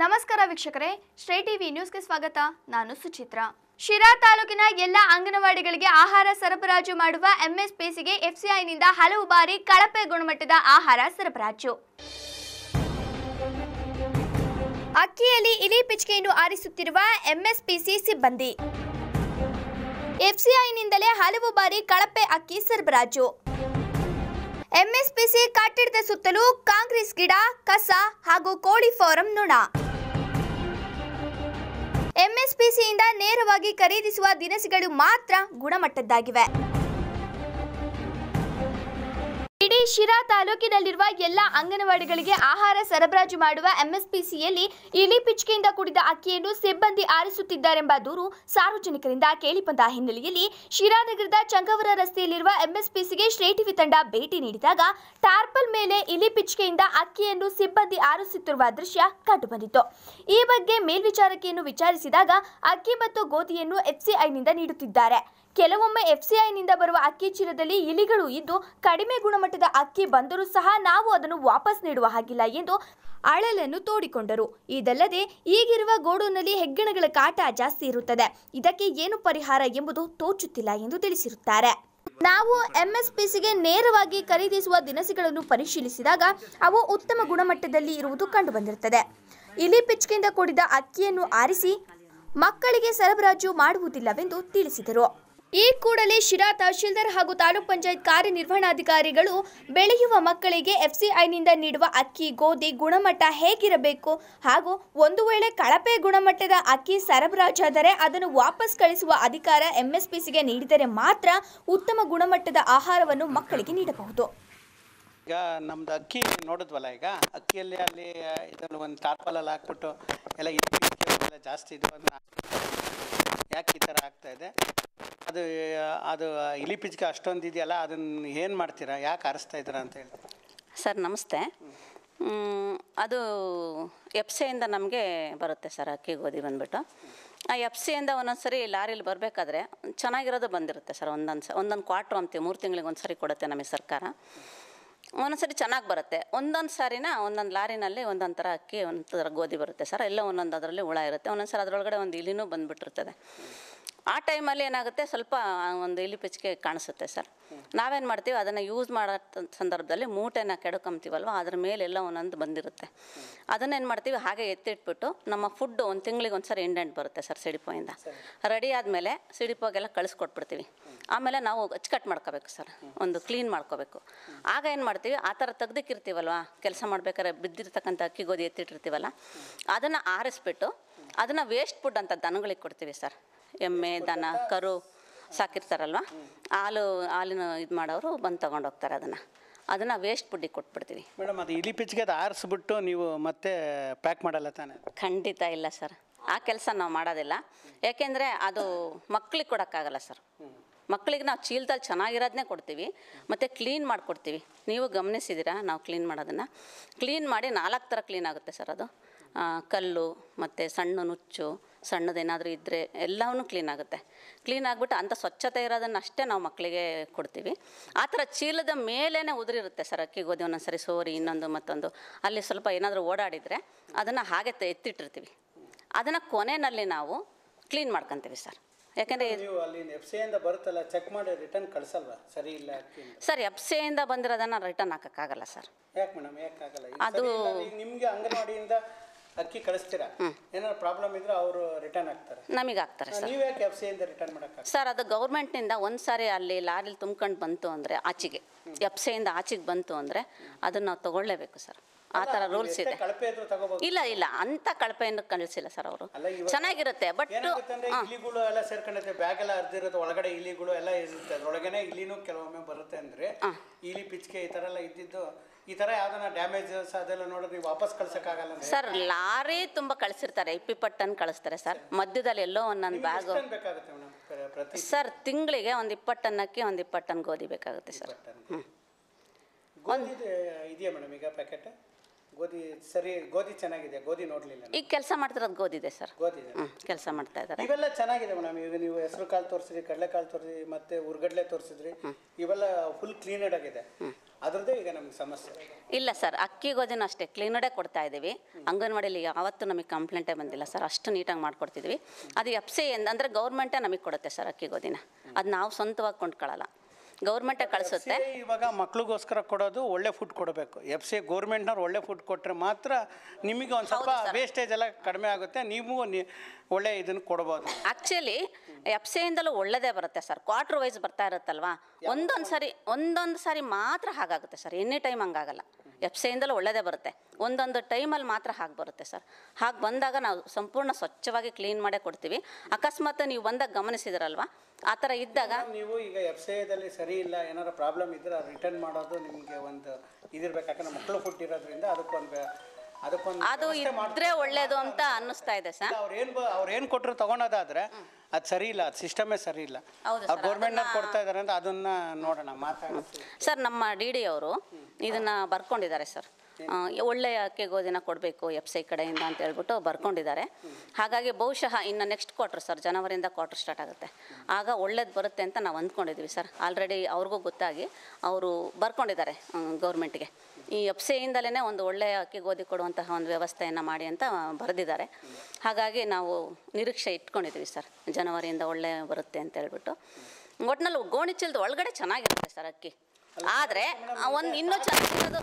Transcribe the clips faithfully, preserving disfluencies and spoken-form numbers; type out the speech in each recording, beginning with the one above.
ನಮಸ್ಕಾರ ವೀಕ್ಷಕರೇ, ಶ್ರೇ ಟಿವಿ ನ್ಯೂಸ್ಗೆ ಸ್ವಾಗತ. ನಾನು ಸುಚಿತ್ರಾ. ಶಿರಾ ತಾಲೂಕಿನ ಎಲ್ಲ ಅಂಗನವಾಡಿಗಳಿಗೆ ಆಹಾರ ಸರಬರಾಜು ಮಾಡುವ ಎಂಎಸ್ಪಿಸಿಗೆ ಎಫ್ಸಿಐನಿಂದ ಹಲವು ಬಾರಿ ಕಳಪೆ ಗುಣಮಟ್ಟದ ಆಹಾರ ಸರಬರಾಜು. ಅಕ್ಕಿಯಲ್ಲಿ ಇಲಿ ಪಿಚ್ಕೆಯನ್ನು ಆರಿಸುತ್ತಿರುವ ಎಂಎಸ್ಪಿಸಿ ಸಿಬ್ಬಂದಿ. ಎಫ್ಸಿಐನಿಂದಲೇ ಹಲವು ಬಾರಿ ಕಳಪೆ ಅಕ್ಕಿ ಸರಬರಾಜು. ಎಂಎಸ್ಪಿಸಿ ಕಟ್ಟಡದ ಸುತ್ತಲೂ ಕಾಂಗ್ರೆಸ್ ಗಿಡ, ಕಸ ಹಾಗೂ ಕೋಳಿ ಫಾರಂ ನೊಣ. ಎಂಎಸ್ಪಿಸಿಯಿಂದ ನೇರವಾಗಿ ಖರೀದಿಸುವ ದಿನಸಿಗಳು ಮಾತ್ರ ಗುಣಮಟ್ಟದ್ದಾಗಿವೆ. ಇಡೀ ಶಿರಾ ತಾಲೂಕಿನಲ್ಲಿರುವ ಎಲ್ಲ ಅಂಗನವಾಡಿಗಳಿಗೆ ಆಹಾರ ಸರಬರಾಜು ಮಾಡುವ ಎಂಎಸ್ಪಿಸಿಯಲ್ಲಿ ಇಲಿ ಪಿಚ್ಕೆಯಿಂದ ಕೂಡಿದ ಅಕ್ಕಿಯನ್ನು ಸಿಬ್ಬಂದಿ ಆರಿಸುತ್ತಿದ್ದಾರೆಂಬ ದೂರು ಸಾರ್ವಜನಿಕರಿಂದ ಕೇಳಿಬಂದ ಹಿನ್ನೆಲೆಯಲ್ಲಿ ಶಿರಾ ನಗರದ ಚಂಗವರ ರಸ್ತೆಯಲ್ಲಿರುವ ಎಂಎಸ್ಪಿಸಿಗೆ ಶ್ರೇ ಟಿವಿ ತಂಡ ಭೇಟಿ ನೀಡಿದಾಗ ಟಾರ್ಪಲ್ ಮೇಲೆ ಇಲಿ ಪಿಚ್ಕೆಯಿಂದ ಅಕ್ಕಿಯನ್ನು ಸಿಬ್ಬಂದಿ ಆರಿಸುತ್ತಿರುವ ದೃಶ್ಯ ಕಂಡುಬಂದಿತ್ತು. ಈ ಬಗ್ಗೆ ಮೇಲ್ವಿಚಾರಕಿಯನ್ನು ವಿಚಾರಿಸಿದಾಗ ಅಕ್ಕಿ ಮತ್ತು ಗೋಧಿಯನ್ನು ಎಫ್ಸಿಐನಿಂದ ನೀಡುತ್ತಿದ್ದಾರೆ. ಕೆಲವೊಮ್ಮೆ ಎಫ್ಸಿಐನಿಂದ ಬರುವ ಅಕ್ಕಿ ಚೀಲದಲ್ಲಿ ಇಲಿಗಳು ಇದ್ದು ಕಡಿಮೆ ಗುಣಮಟ್ಟದ ಅಕ್ಕಿ ಬಂದರೂ ಸಹ ನಾವು ಅದನ್ನು ವಾಪಸ್ ನೀಡುವ ಹಾಗಿಲ್ಲ ಎಂದು ಅಳಲನ್ನು ತೋಡಿಕೊಂಡರು. ಇದಲ್ಲದೆ ಈಗಿರುವ ಗೋಡೌನ್ನಲ್ಲಿ ಹೆಗ್ಗಣಗಳ ಕಾಟ ಜಾಸ್ತಿ ಇರುತ್ತದೆ. ಇದಕ್ಕೆ ಏನು ಪರಿಹಾರ ಎಂಬುದು ತೋಚುತ್ತಿಲ್ಲ ಎಂದು ತಿಳಿಸಿರುತ್ತಾರೆ. ನಾವು ಎಂಎಸ್ಪಿಸಿಗೆ ನೇರವಾಗಿ ಖರೀದಿಸುವ ದಿನಸಿಗಳನ್ನು ಪರಿಶೀಲಿಸಿದಾಗ ಅವು ಉತ್ತಮ ಗುಣಮಟ್ಟದಲ್ಲಿ ಇರುವುದು ಕಂಡುಬಂದಿರುತ್ತದೆ. ಇಲಿ ಪಿಚ್ಕೆಯಿಂದ ಕೂಡಿದ ಅಕ್ಕಿಯನ್ನು ಆರಿಸಿ ಮಕ್ಕಳಿಗೆ ಸರಬರಾಜು ಮಾಡುವುದಿಲ್ಲವೆಂದು ತಿಳಿಸಿದರು. ಈ ಕೂಡಲೇ ಶಿರಾ ತಹಶೀಲ್ದಾರ್ ಹಾಗೂ ತಾಲೂಕ್ ಪಂಚಾಯತ್ ಕಾರ್ಯನಿರ್ವಹಣಾಧಿಕಾರಿಗಳು ಬೆಳೆಯುವ ಮಕ್ಕಳಿಗೆ ಎಫ್ಸಿಐನಿಂದ ನೀಡುವ ಅಕ್ಕಿ, ಗೋಧಿ ಗುಣಮಟ್ಟ ಹೇಗಿರಬೇಕು ಹಾಗೂ ಒಂದು ವೇಳೆ ಕಳಪೆ ಗುಣಮಟ್ಟದ ಅಕ್ಕಿ ಸರಬರಾಜಾದರೆ ಅದನ್ನು ವಾಪಸ್ ಕಳಿಸುವ ಅಧಿಕಾರ ಎಂಎಸ್ಪಿಸಿಗೆ ನೀಡಿದರೆ ಮಾತ್ರ ಉತ್ತಮ ಗುಣಮಟ್ಟದ ಆಹಾರವನ್ನು ಮಕ್ಕಳಿಗೆ ನೀಡಬಹುದು. ಈಗ ನಮ್ದು ಅಕ್ಕಿ ನೋಡಿದ್ವಲ್ಲ, ಈಗ ಅಕ್ಕಿಯಲ್ಲಿ ಅಲ್ಲಿ ಇದನ್ನು ಒಂದು ಟಾರ್ಪಲಲ್ಲಿ ಹಾಕ್ಬಿಟ್ಟು ಎಲ್ಲ ಎಲ್ಲ ಜಾಸ್ತಿ ಇದು ಯಾಕೆ ಈ ಥರ ಆಗ್ತಾ ಇದೆ? ಅದು ಅದು ಇಲಿ ಪಿಚ್ಕೆ ಅಷ್ಟೊಂದು ಇದೆಯಲ್ಲ, ಅದನ್ನು ಏನು ಮಾಡ್ತೀರಾ, ಯಾಕೆ ಆರಿಸ್ತಾ ಇದ್ದೀರಾ ಅಂತ ಹೇಳಿ? ಸರ್ ನಮಸ್ತೆ. ಅದು ಎಫ್ ಸಿಯಿಂದ ನಮಗೆ ಬರುತ್ತೆ ಸರ್ ಅಕ್ಕಿ ಗೋಧಿ ಬಂದುಬಿಟ್ಟು. ಆ ಎಫ್ ಸಿಯಿಂದ ಒಂದೊಂದು ಸರಿ ಲಾರಿಲಿ ಬರಬೇಕಾದ್ರೆ ಚೆನ್ನಾಗಿರೋದು ಬಂದಿರುತ್ತೆ ಸರ್. ಒಂದೊಂದು ಸ ಒಂದೊಂದು ಕ್ವಾರ್ಟ್ರು ಅಂತೀವಿ, ಮೂರು ತಿಂಗಳಿಗೆ ಒಂದು ಸರಿ ಕೊಡುತ್ತೆ ನಮಗೆ ಸರ್ಕಾರ. ಒಂದೊಂದು ಸರಿ ಚೆನ್ನಾಗಿ ಬರುತ್ತೆ. ಒಂದೊಂದು ಸಾರಿನ ಒಂದೊಂದು ಲಾರಿನಲ್ಲಿ ಒಂದೊಂದು ಥರ ಅಕ್ಕಿ, ಒಂದು ಥರ ಗೋಧಿ ಬರುತ್ತೆ ಸರ್. ಎಲ್ಲ ಒಂದೊಂದು ಅದರಲ್ಲಿ ಹುಳ ಇರುತ್ತೆ. ಒಂದೊಂದು ಸಲ ಅದರೊಳಗಡೆ ಒಂದು ಇಲಿನೂ ಬಂದುಬಿಟ್ಟಿರ್ತದೆ. ಆ ಟೈಮಲ್ಲಿ ಏನಾಗುತ್ತೆ, ಸ್ವಲ್ಪ ಒಂದು ಇಲಿ ಪಿಚ್ಕೆ ಕಾಣಿಸುತ್ತೆ ಸರ್. ನಾವೇನು ಮಾಡ್ತೀವಿ, ಅದನ್ನು ಯೂಸ್ ಮಾಡೋ ಸಂದರ್ಭದಲ್ಲಿ ಮೂಟೆನ ಕೆಡ್ಕೊಂತೀವಲ್ವ, ಅದ್ರ ಮೇಲೆಲ್ಲ ಒಂದೊಂದು ಬಂದಿರುತ್ತೆ. ಅದನ್ನೇನು ಮಾಡ್ತೀವಿ, ಹಾಗೆ ಎತ್ತಿಟ್ಬಿಟ್ಟು ನಮ್ಮ ಫುಡ್ಡು ಒಂದು ತಿಂಗಳಿಗೆ ಒಂದು ಸರಿ ಇಂಡೆಂಟ್ ಬರುತ್ತೆ ಸರ್ ಸಿಡಿಪೋಯಿಂದ. ರೆಡಿ ಆದಮೇಲೆ ಸಿಡಿಪೋಗೆಲ್ಲ ಕಳಿಸ್ಕೊಟ್ಬಿಡ್ತೀವಿ. ಆಮೇಲೆ ನಾವು ಅಚ್ಚುಕಟ್ಟು ಮಾಡ್ಕೋಬೇಕು ಸರ್, ಒಂದು ಕ್ಲೀನ್ ಮಾಡ್ಕೋಬೇಕು. ಆಗ ಏನು ಮಾಡ್ತೀವಿ, ಆ ಥರ ತೆಗ್ದಿಕ್ಕಿರ್ತೀವಲ್ವ, ಕೆಲಸ ಮಾಡ್ಬೇಕಾದ್ರೆ ಬಿದ್ದಿರ್ತಕ್ಕಂಥ ಅಕ್ಕಿ ಗೋಧಿ ಎತ್ತಿಟ್ಟಿರ್ತೀವಲ್ಲ, ಅದನ್ನು ಆರಿಸ್ಬಿಟ್ಟು ಅದನ್ನು ವೇಸ್ಟ್ ಫುಡ್ ಅಂತ ದನಗಳಿಗೆ ಕೊಡ್ತೀವಿ ಸರ್. ಎಮ್ಮೆ, ದನ, ಕರು ಸಾಕಿರ್ತಾರಲ್ವ, ಹಾಲು ಹಾಲಿನ ಇದು ಮಾಡೋರು ಬಂದು ತೊಗೊಂಡು ಹೋಗ್ತಾರೆ. ಅದನ್ನು ಅದನ್ನು ವೇಸ್ಟ್ ಫುಡ್ಡಿಗೆ ಕೊಟ್ಬಿಡ್ತೀವಿ. ಮೇಡಮ್, ಅದು ಇಲಿ ಪಿಚ್ಗೆ ಅದು ಆರಿಸ್ಬಿಟ್ಟು ನೀವು ಮತ್ತೆ ಪ್ಯಾಕ್ ಮಾಡಲ್ಲ ತಾನೆ? ಖಂಡಿತ ಇಲ್ಲ ಸರ್, ಆ ಕೆಲಸ ನಾವು ಮಾಡೋದಿಲ್ಲ. ಯಾಕೆಂದರೆ ಅದು ಮಕ್ಳಿಗೆ ಕೊಡೋಕ್ಕಾಗಲ್ಲ ಸರ್. ಮಕ್ಕಳಿಗೆ ನಾವು ಚೀಲದಲ್ಲಿ ಚೆನ್ನಾಗಿರೋದನ್ನೇ ಕೊಡ್ತೀವಿ, ಮತ್ತು ಕ್ಲೀನ್ ಮಾಡಿಕೊಡ್ತೀವಿ. ನೀವು ಗಮನಿಸಿದ್ದೀರಾ ನಾವು ಕ್ಲೀನ್ ಮಾಡೋದನ್ನು? ಕ್ಲೀನ್ ಮಾಡಿ ನಾಲ್ಕು ಥರ ಕ್ಲೀನ್ ಆಗುತ್ತೆ ಸರ್. ಅದು ಕಲ್ಲು ಮತ್ತು ಸಣ್ಣ ನುಚ್ಚು, ಸಣ್ಣದೇನಾದರೂ ಇದ್ದರೆ ಎಲ್ಲವೂ ಕ್ಲೀನ್ ಆಗುತ್ತೆ. ಕ್ಲೀನ್ ಆಗಿಬಿಟ್ಟು ಅಂಥ ಸ್ವಚ್ಛತೆ ಇರೋದನ್ನು ಅಷ್ಟೇ ನಾವು ಮಕ್ಕಳಿಗೆ ಕೊಡ್ತೀವಿ. ಆ ಥರ ಚೀಲದ ಮೇಲೇ ಉದುರಿರುತ್ತೆ ಸರ್ ಅಕ್ಕಿ ಗೋಧಿ. ಒಂದೊಂದು ಸರಿ ಸೋರಿ ಇನ್ನೊಂದು ಮತ್ತೊಂದು ಅಲ್ಲಿ ಸ್ವಲ್ಪ ಏನಾದರೂ ಓಡಾಡಿದರೆ ಅದನ್ನು ಹಾಗೆ ಎತ್ತಿಟ್ಟಿರ್ತೀವಿ. ಅದನ್ನು ಕೊನೆಯಲ್ಲಿ ನಾವು ಕ್ಲೀನ್ ಮಾಡ್ಕೊತೀವಿ ಸರ್. ಯಾಕೆಂದರೆ ನೀವು ಅಲ್ಲಿ ಎಫ್ ಸಿಯಿಂದ ಬರುತ್ತಲ್ಲ, ಚೆಕ್ ಮಾಡಿ ರಿಟರ್ನ್ ಕಳಿಸಲ್ವಾ? ಸರಿ ಇಲ್ಲ ಸರ್, ಎಫ್ ಸಿಯಿಂದ ಬಂದಿರೋದನ್ನು ರಿಟರ್ನ್ ಹಾಕೋಕ್ಕಾಗಲ್ಲ ಸರ್. ಯಾಕೆ ಮೇಡಮ್, ಯಾಕಾಗಲ್ಲ? ಅದು ನಿಮಗೆ ಅಂಗನವಾಡಿಯಿಂದ ಅಕ್ಕಿ ಕಳಿಸ್ತೀರಾ, ಏನಾದ್ರು ಪ್ರಾಬ್ಲಮ್ ಇದ್ರೆ ಅವರು ರಿಟರ್ನ್ ಆಗ್ತಾರೆ, ನಮಗೆ ಆಗ್ತಾರೆ ಸರ್. ನೀವು ಯಾಕೆ ಎಫ್ ಸಿಯಿಂದ ರಿಟರ್ನ್ ಮಾಡೋಕ್ಕಾಗ? ಸರ್, ಅದು ಗೌರ್ಮೆಂಟ್ನಿಂದ ಒಂದು ಸಾರಿ ಅಲ್ಲಿ ಲಾರಿಲಿ ತುಂಬ್ಕೊಂಡು ಬಂತು ಅಂದರೆ ಆಚೆಗೆ, ಎಫ್ ಸಿಯಿಂದ ಆಚೆಗೆ ಬಂತು ಅಂದರೆ ಅದನ್ನು ನಾವು ತೊಗೊಳ್ಳೇಬೇಕು ಸರ್. ಆ ಥರ ರೂಲ್ಸ್ ಇದೆ. ಇಲ್ಲ ಇಲ್ಲ, ಅಂಥ ಕಳಪೆಯನ್ನು ಕಳಿಸಿಲ್ಲ ಸರ್ ಅವರು. ಚೆನ್ನಾಗಿರುತ್ತೆ. ಬಟ್ ಇಲಿಗಳು ಎಲ್ಲ ಸೇರ್ಕೊಂಡೈತೆ, ಬ್ಯಾಗ್ ಎಲ್ಲ ಅರ್ದಿರುತ್ತೆ, ಒಳಗಡೆ ಇಲಿಗಳು ಎಲ್ಲ ಇರುತ್ತೆ, ಅದ್ರೊಳಗನೆ ಇಲಿನೂ ಕೆಲವೊಮ್ಮೆ ಬರುತ್ತೆ. ಅಂದರೆ ಇಲಿ ಪಿಚ್ಕೆ ಈ ಥರ ಎಲ್ಲ ಇದ್ದಿದ್ದು, ಈ ಥರ ಯಾವ್ದನ್ನ ಡ್ಯಾಮೇಜಸ್ ಅದೆಲ್ಲ ನೋಡಿದ್ರೆ ನೀವು ವಾಪಸ್ ಕಳ್ಸೋಕ್ಕಾಗಲ್ಲ ಸರ್. ಲಾರಿ ತುಂಬ ಕಳಿಸಿರ್ತಾರೆ, ಇಪ್ಪಿಪ್ಪತ್ತು ಟನ್ ಕಳಿಸ್ತಾರೆ ಸರ್. ಮಧ್ಯದಲ್ಲಿ ಎಲ್ಲೋ ಒಂದೊಂದು ಬ್ಯಾಗ್ ಬೇಕಾಗುತ್ತೆ ಮೇಡಮ್ ಸರ್. ತಿಂಗಳಿಗೆ ಒಂದು ಇಪ್ಪತ್ತು ಟನ್ ಅಕ್ಕಿ, ಒಂದು ಇಪ್ಪತ್ತು ಟನ್ ಗೋಧಿ ಬೇಕಾಗುತ್ತೆ ಸರ್. ಹ್ಞೂ, ಗೋಧಿ ಇದೆಯಾ ಮೇಡಮ್ ಈಗ ಪ್ಯಾಕೆಟ್? ಗೋಧಿ ಸರಿ, ಗೋಧಿ ಚೆನ್ನಾಗಿದೆ, ಗೋಧಿ ನೋಡಲಿಲ್ಲ. ಈಗ ಕೆಲಸ ಮಾಡ್ತಿರೋದು ಗೋಧಿ ಇದೆ ಸರ್. ಗೋಧಿ ಹ್ಞೂ ಕೆಲಸ ಮಾಡ್ತಾ ಇದ್ದಾರೆ. ಇವೆಲ್ಲ ಚೆನ್ನಾಗಿದೆ ಮೇಡಮ್. ಈಗ ನೀವು ಹೆಸರು ಕಾಳು ತೋರಿಸಿದ್ರಿ, ಕಡಲೆಕಾಳು ತೋರಿಸಿದ್ರಿ, ಮತ್ತೆ ಉರ್ಗಡ್ಲೆ ತೋರಿಸಿದ್ರಿ, ಇವೆಲ್ಲ ಫುಲ್ ಕ್ಲೀನೆಡ್ ಆಗಿದೆ. ಅದ್ರದ್ದೇ ಈಗ ನಮ್ಗೆ ಸಮಸ್ಯೆ. ಇಲ್ಲ ಸರ್, ಅಕ್ಕಿ ಗೋಧಿನೂ ಅಷ್ಟೇ ಕ್ಲೀನಡೇ ಕೊಡ್ತಾ ಇದ್ದೀವಿ. ಅಂಗನವಾಡಿಯಲ್ಲಿ ಯಾವತ್ತೂ ನಮಗೆ ಕಂಪ್ಲೇಂಟೇ ಬಂದಿಲ್ಲ ಸರ್, ಅಷ್ಟು ನೀಟಾಗಿ ಮಾಡಿಕೊಡ್ತಿದ್ವಿ. ಅದು ಎಫ್ ಸಿ ಅಂದರೆ ಗೌರ್ಮೆಂಟೇ ನಮಗೆ ಕೊಡುತ್ತೆ ಸರ್ ಅಕ್ಕಿ ಗೋಧಿನ, ಅದು ನಾವು ಸ್ವಂತವಾಗಿ ಕೊಂಡ್ಕೊಳ್ಳಲ್ಲ, ಗೌರ್ಮೆಂಟೇ ಕಳಿಸುತ್ತೆ. ಇವಾಗ ಮಕ್ಳಿಗೋಸ್ಕರ ಕೊಡೋದು ಒಳ್ಳೆ ಫುಡ್ ಕೊಡಬೇಕು. ಎಫ್ ಸಿ ಗೌರ್ಮೆಂಟ್ನವ್ರು ಒಳ್ಳೆ ಫುಡ್ ಕೊಟ್ಟರೆ ಮಾತ್ರ ನಿಮಗೆ ಒಂದು ಸ್ವಲ್ಪ ವೇಸ್ಟೇಜ್ ಎಲ್ಲ ಕಡಿಮೆ ಆಗುತ್ತೆ, ನೀವು ಒಳ್ಳೆ ಇದನ್ನು ಕೊಡ್ಬೋದು. ಆ್ಯಕ್ಚುಲಿ ಎಫ್ ಸಿಯಿಂದಲೂ ಒಳ್ಳೆಯದೇ ಬರುತ್ತೆ ಸರ್, ಕ್ವಾರ್ಟರ್ ವೈಸ್ ಬರ್ತಾ ಇರುತ್ತಲ್ವಾ, ಒಂದೊಂದು ಸಾರಿ ಒಂದೊಂದು ಸಾರಿ ಮಾತ್ರ ಹಾಗಾಗುತ್ತೆ ಸರ್, ಎನಿ ಟೈಮ್ ಹಂಗಾಗಲ್ಲ. ಎಫ್ ಸಿಯಿಂದಲೂ ಒಳ್ಳೆಯದೇ ಬರುತ್ತೆ, ಒಂದೊಂದು ಟೈಮಲ್ಲಿ ಮಾತ್ರ ಹಾಗೆ ಬರುತ್ತೆ ಸರ್. ಹಾಗೆ ಬಂದಾಗ ನಾವು ಸಂಪೂರ್ಣ ಸ್ವಚ್ಛವಾಗಿ ಕ್ಲೀನ್ ಮಾಡೇ ಕೊಡ್ತೀವಿ. ಅಕಸ್ಮಾತ್ ನೀವು ಬಂದಾಗ ಗಮನಿಸಿದ್ರಲ್ವಾ, ಆ ಥರ ಇದ್ದಾಗ ನೀವು ಈಗ ಎಫ್ ಸಿ ಐದಲ್ಲಿ ಸರಿ ಇಲ್ಲ ಏನಾರು ಪ್ರಾಬ್ಲಮ್ ಇದ್ರೆ ರಿಟರ್ನ್ ಮಾಡೋದು ನಿಮಗೆ ಒಂದು ಇದಿರ್ಬೇಕು. ಯಾಕಂದ್ರೆ ಮಕ್ಕಳು ಫುಡ್ ಇರೋದ್ರಿಂದ ಅದಕ್ಕೊಂದು ಅದಕ್ಕೊಂದು ಅದು ಇದ್ರೆ ಒಳ್ಳೇದು ಅಂತ ಅನ್ನಿಸ್ತಾ ಇದೆ ಸರ್. ಅವ್ರು ಏನು ಅವ್ರು ಏನು ಕೊಟ್ಟರು ತೊಗೊಳೋದಾದ್ರೆ ಅದು ಸರಿ ಇಲ್ಲ, ಅದು ಸಿಸ್ಟಮೇ ಸರಿ ಇಲ್ಲ. ಅವ್ರು ಗೌರ್ಮೆಂಟ್ನವ್ರು ಕೊಡ್ತಾ ಇದ್ದಾರೆ ಅಂತ ಅದನ್ನ ನೋಡೋಣ ಮಾತಾಡ್ತೀವಿ ಸರ್. ನಮ್ಮ ಡಿ ಡಿ ಅವರು ಇದನ್ನ ಬರ್ಕೊಂಡಿದ್ದಾರೆ ಸರ್, ಒಳ್ಳೆಯ ಅಕ್ಕಿ ಗೋಧಿನ ಕೊಡಬೇಕು ಎಫ್ ಸಿ ಕಡೆಯಿಂದ ಅಂತ ಹೇಳ್ಬಿಟ್ಟು ಬರ್ಕೊಂಡಿದ್ದಾರೆ. ಹಾಗಾಗಿ ಬಹುಶಃ ಇನ್ನು ನೆಕ್ಸ್ಟ್ ಕ್ವಾರ್ಟರ್ ಸರ್, ಜನವರಿಯಿಂದ ಕ್ವಾರ್ಟರ್ ಸ್ಟಾರ್ಟ್ ಆಗುತ್ತೆ, ಆಗ ಒಳ್ಳೇದು ಬರುತ್ತೆ ಅಂತ ನಾವು ಅಂದ್ಕೊಂಡಿದ್ವಿ ಸರ್. ಆಲ್ರೆಡಿ ಅವ್ರಿಗೂ ಗೊತ್ತಾಗಿ ಅವರು ಬರ್ಕೊಂಡಿದ್ದಾರೆ ಗೌರ್ಮೆಂಟ್ಗೆ, ಈ ಎಫ್ ಸಿಯಿಂದಲೇ ಒಂದು ಒಳ್ಳೆಯ ಅಕ್ಕಿ ಗೋಧಿ ಕೊಡುವಂತಹ ಒಂದು ವ್ಯವಸ್ಥೆಯನ್ನು ಮಾಡಿ ಅಂತ ಬರೆದಿದ್ದಾರೆ. ಹಾಗಾಗಿ ನಾವು ನಿರೀಕ್ಷೆ ಇಟ್ಕೊಂಡಿದ್ವಿ ಸರ್, ಜನವರಿಯಿಂದ ಒಳ್ಳೆ ಬರುತ್ತೆ ಅಂತ ಹೇಳ್ಬಿಟ್ಟು. ಒಟ್ಟಿನಲ್ಲಿ ಗೋಣಿ ಚೀಲದ ಒಳಗಡೆ ಚೆನ್ನಾಗಿರುತ್ತೆ ಸರ್ ಅಕ್ಕಿ, ಆದರೆ ಒಂದು ಇನ್ನೂ ಚೆನ್ನಾಗಿರೋದು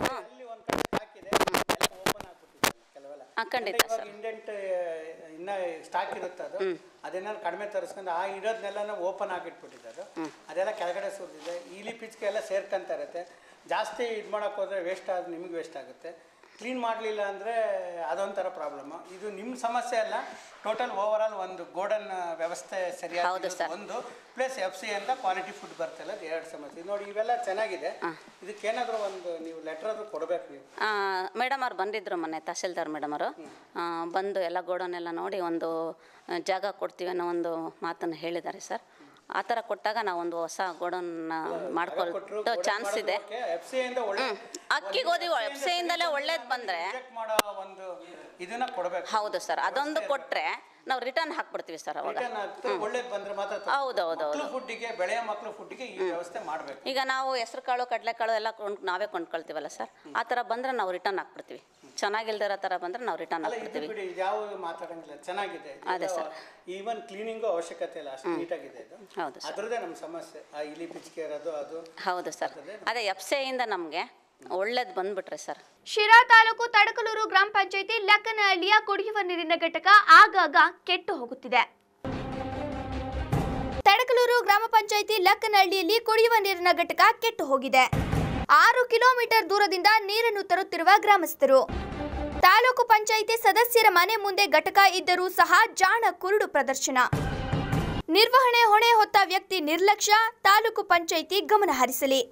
ಖಂಡಿತ ಸರ್. ಇಂಡೆಂಟ್ ಇನ್ನ ಸ್ಟಾಕ್ ಇರುತ್ತೆ, ಅದು ಅದನ್ನ ಕಡಿಮೆ ತರಿಸ್ಕೊಂಡು ಆ ಇರೋದನ್ನೆಲ್ಲ ಓಪನ್ ಆಗಿಟ್ಬಿಟ್ಟಿದೆ, ಅದು ಅದೆಲ್ಲ ಕೆಳಗಡೆ ಸುರಿದಿದೆ, ಇಲಿ ಪಿಚ್ಕೆ ಎಲ್ಲ ಸೇರ್ಕೊಂತ ಇರುತ್ತೆ. ಜಾಸ್ತಿ ಇದು ಮಾಡೋಕೆ ಹೋದರೆ ವೇಸ್ಟ್ ಆದ್ರೆ ನಿಮಗೆ ವೇಸ್ಟ್ ಆಗುತ್ತೆ. ಕ್ಲೀನ್ ಮಾಡಲಿಲ್ಲ ಅಂದರೆ ಅದೊಂಥರ ಪ್ರಾಬ್ಲಮ್ಮು. ಇದು ನಿಮ್ಮ ಸಮಸ್ಯೆ ಅಲ್ಲ, ಟೋಟಲ್ ಓವರ್ ಆಲ್ ಒಂದು ಗೋಡನ್ ವ್ಯವಸ್ಥೆ ಸರಿಯಾಗಿ ಒಂದು ಪ್ಲಸ್ ಎಫ್ ಸಿ ಅಂತ ಕ್ವಾಲಿಟಿ ಫುಡ್ ಬರ್ತಿಲ್ಲ, ಅದು ಎರಡು ಸಮಸ್ಯೆ. ನೋಡಿ ಇವೆಲ್ಲ ಚೆನ್ನಾಗಿದೆ, ಇದಕ್ಕೇನಾದರೂ ಒಂದು ನೀವು ಲೆಟರ್ ಆದರೂ ಕೊಡಬೇಕು ನೀವು. ಮೇಡಮ್ ಅವ್ರು ಬಂದಿದ್ದರು ಮೊನ್ನೆ, ತಹಸೀಲ್ದಾರ್ ಮೇಡಮ್ ಅವರು ಬಂದು ಎಲ್ಲ ಗೋಡನ್ ಎಲ್ಲ ನೋಡಿ ಒಂದು ಜಾಗ ಕೊಡ್ತೀವಿ ಅನ್ನೋ ಒಂದು ಮಾತನ್ನು ಹೇಳಿದ್ದಾರೆ ಸರ್. ಆ ಥರ ಕೊಟ್ಟಾಗ ನಾವು ಒಂದು ಹೊಸ ಗೋಡನ್ ಮಾಡ್ಕೊಳ್ತೋ ಚಾನ್ಸ್ ಇದೆ. ಅಕ್ಕಿ ಗೋಧಿ ಎಫ್ ಸಿಯಿಂದಲೇ ಒಳ್ಳೇದು ಬಂದರೆ ಹೌದು ಸರ್, ಅದೊಂದು ಕೊಟ್ಟರೆ ನಾವು ರಿಟರ್ನ್ ಹಾಕ್ಬಿಡ್ತೀವಿ ಸರ್ ಅವಾಗ. ಹೌದೌದು, ಈಗ ನಾವು ಹೆಸರು ಕಾಳು ಕಡಲೆಕಾಳು ಎಲ್ಲ ಕೊಂಡು ನಾವೇ ಕೊಂಡ್ಕೊಳ್ತೀವಲ್ಲ ಸರ್, ಆ ಥರ ಬಂದರೆ ನಾವು ರಿಟರ್ನ್ ಹಾಕ್ಬಿಡ್ತೀವಿ. ಚೆನ್ನಾಗಿಲ್ದಿರೋ ಥರ ಬಂದರೆ ನಾವು ರಿಟರ್ನ್ ಹಾಕ್ಬಿಡ್ತೀವಿ. ಚೆನ್ನಾಗಿದೆ ಅದೇ ಸರ್, ಈವನ್ ಕ್ಲೀನಿಂಗು ಅವಶ್ಯಕತೆ ಇಲ್ಲ, ಅಷ್ಟು ನೀಟಾಗಿದೆ ಇದು. ಹೌದು ಸರ್, ಅದರದೇ ನಮ್ಮ ಸಮಸ್ಯೆ, ಆ ಇಲಿ ಪಿಚ್ಕೆ ಇರೋದು ಅದು. ಹೌದು ಸರ್, ಅದೇ ಎಫ್ ಸಿಯಿಂದ ನಮಗೆ ಒಳ್ಳೇದು ಬಂದ್ಬಿಟ್ರೆ ಸರ್. ಶಿರಾ ತಾಲೂಕು ತಡಕಲೂರು ಗ್ರಾಮ ಪಂಚಾಯಿತಿ ಲಕ್ಕನಹಳ್ಳಿಯ ಕುಡಿಯುವ ನೀರಿನ ಘಟಕ ಆಗಾಗ ಕೆಟ್ಟು ಹೋಗುತ್ತಿದೆ. ತಡಕಲೂರು ಗ್ರಾಮ ಪಂಚಾಯಿತಿ ಲಕ್ಕನಹಳ್ಳಿಯಲ್ಲಿ ಕುಡಿಯುವ ನೀರಿನ ಘಟಕ ಕೆಟ್ಟು ಹೋಗಿದೆ. ಆರು ಕಿಲೋಮೀಟರ್ ದೂರದಿಂದ ನೀರನ್ನು ತರುತ್ತಿರುವ ಗ್ರಾಮಸ್ಥರು. ತಾಲೂಕು ಪಂಚಾಯಿತಿ ಸದಸ್ಯರ ಮನೆ ಮುಂದೆ ಘಟಕ ಇದ್ದರೂ ಸಹ ಜಾಣ ಕುರುಡು ಪ್ರದರ್ಶನ. ನಿರ್ವಹಣೆ ಹೊಣೆ ಹೊತ್ತ ವ್ಯಕ್ತಿ ನಿರ್ಲಕ್ಷ್ಯ, ತಾಲೂಕು ಪಂಚಾಯಿತಿ ಗಮನ ಹರಿಸಲಿ.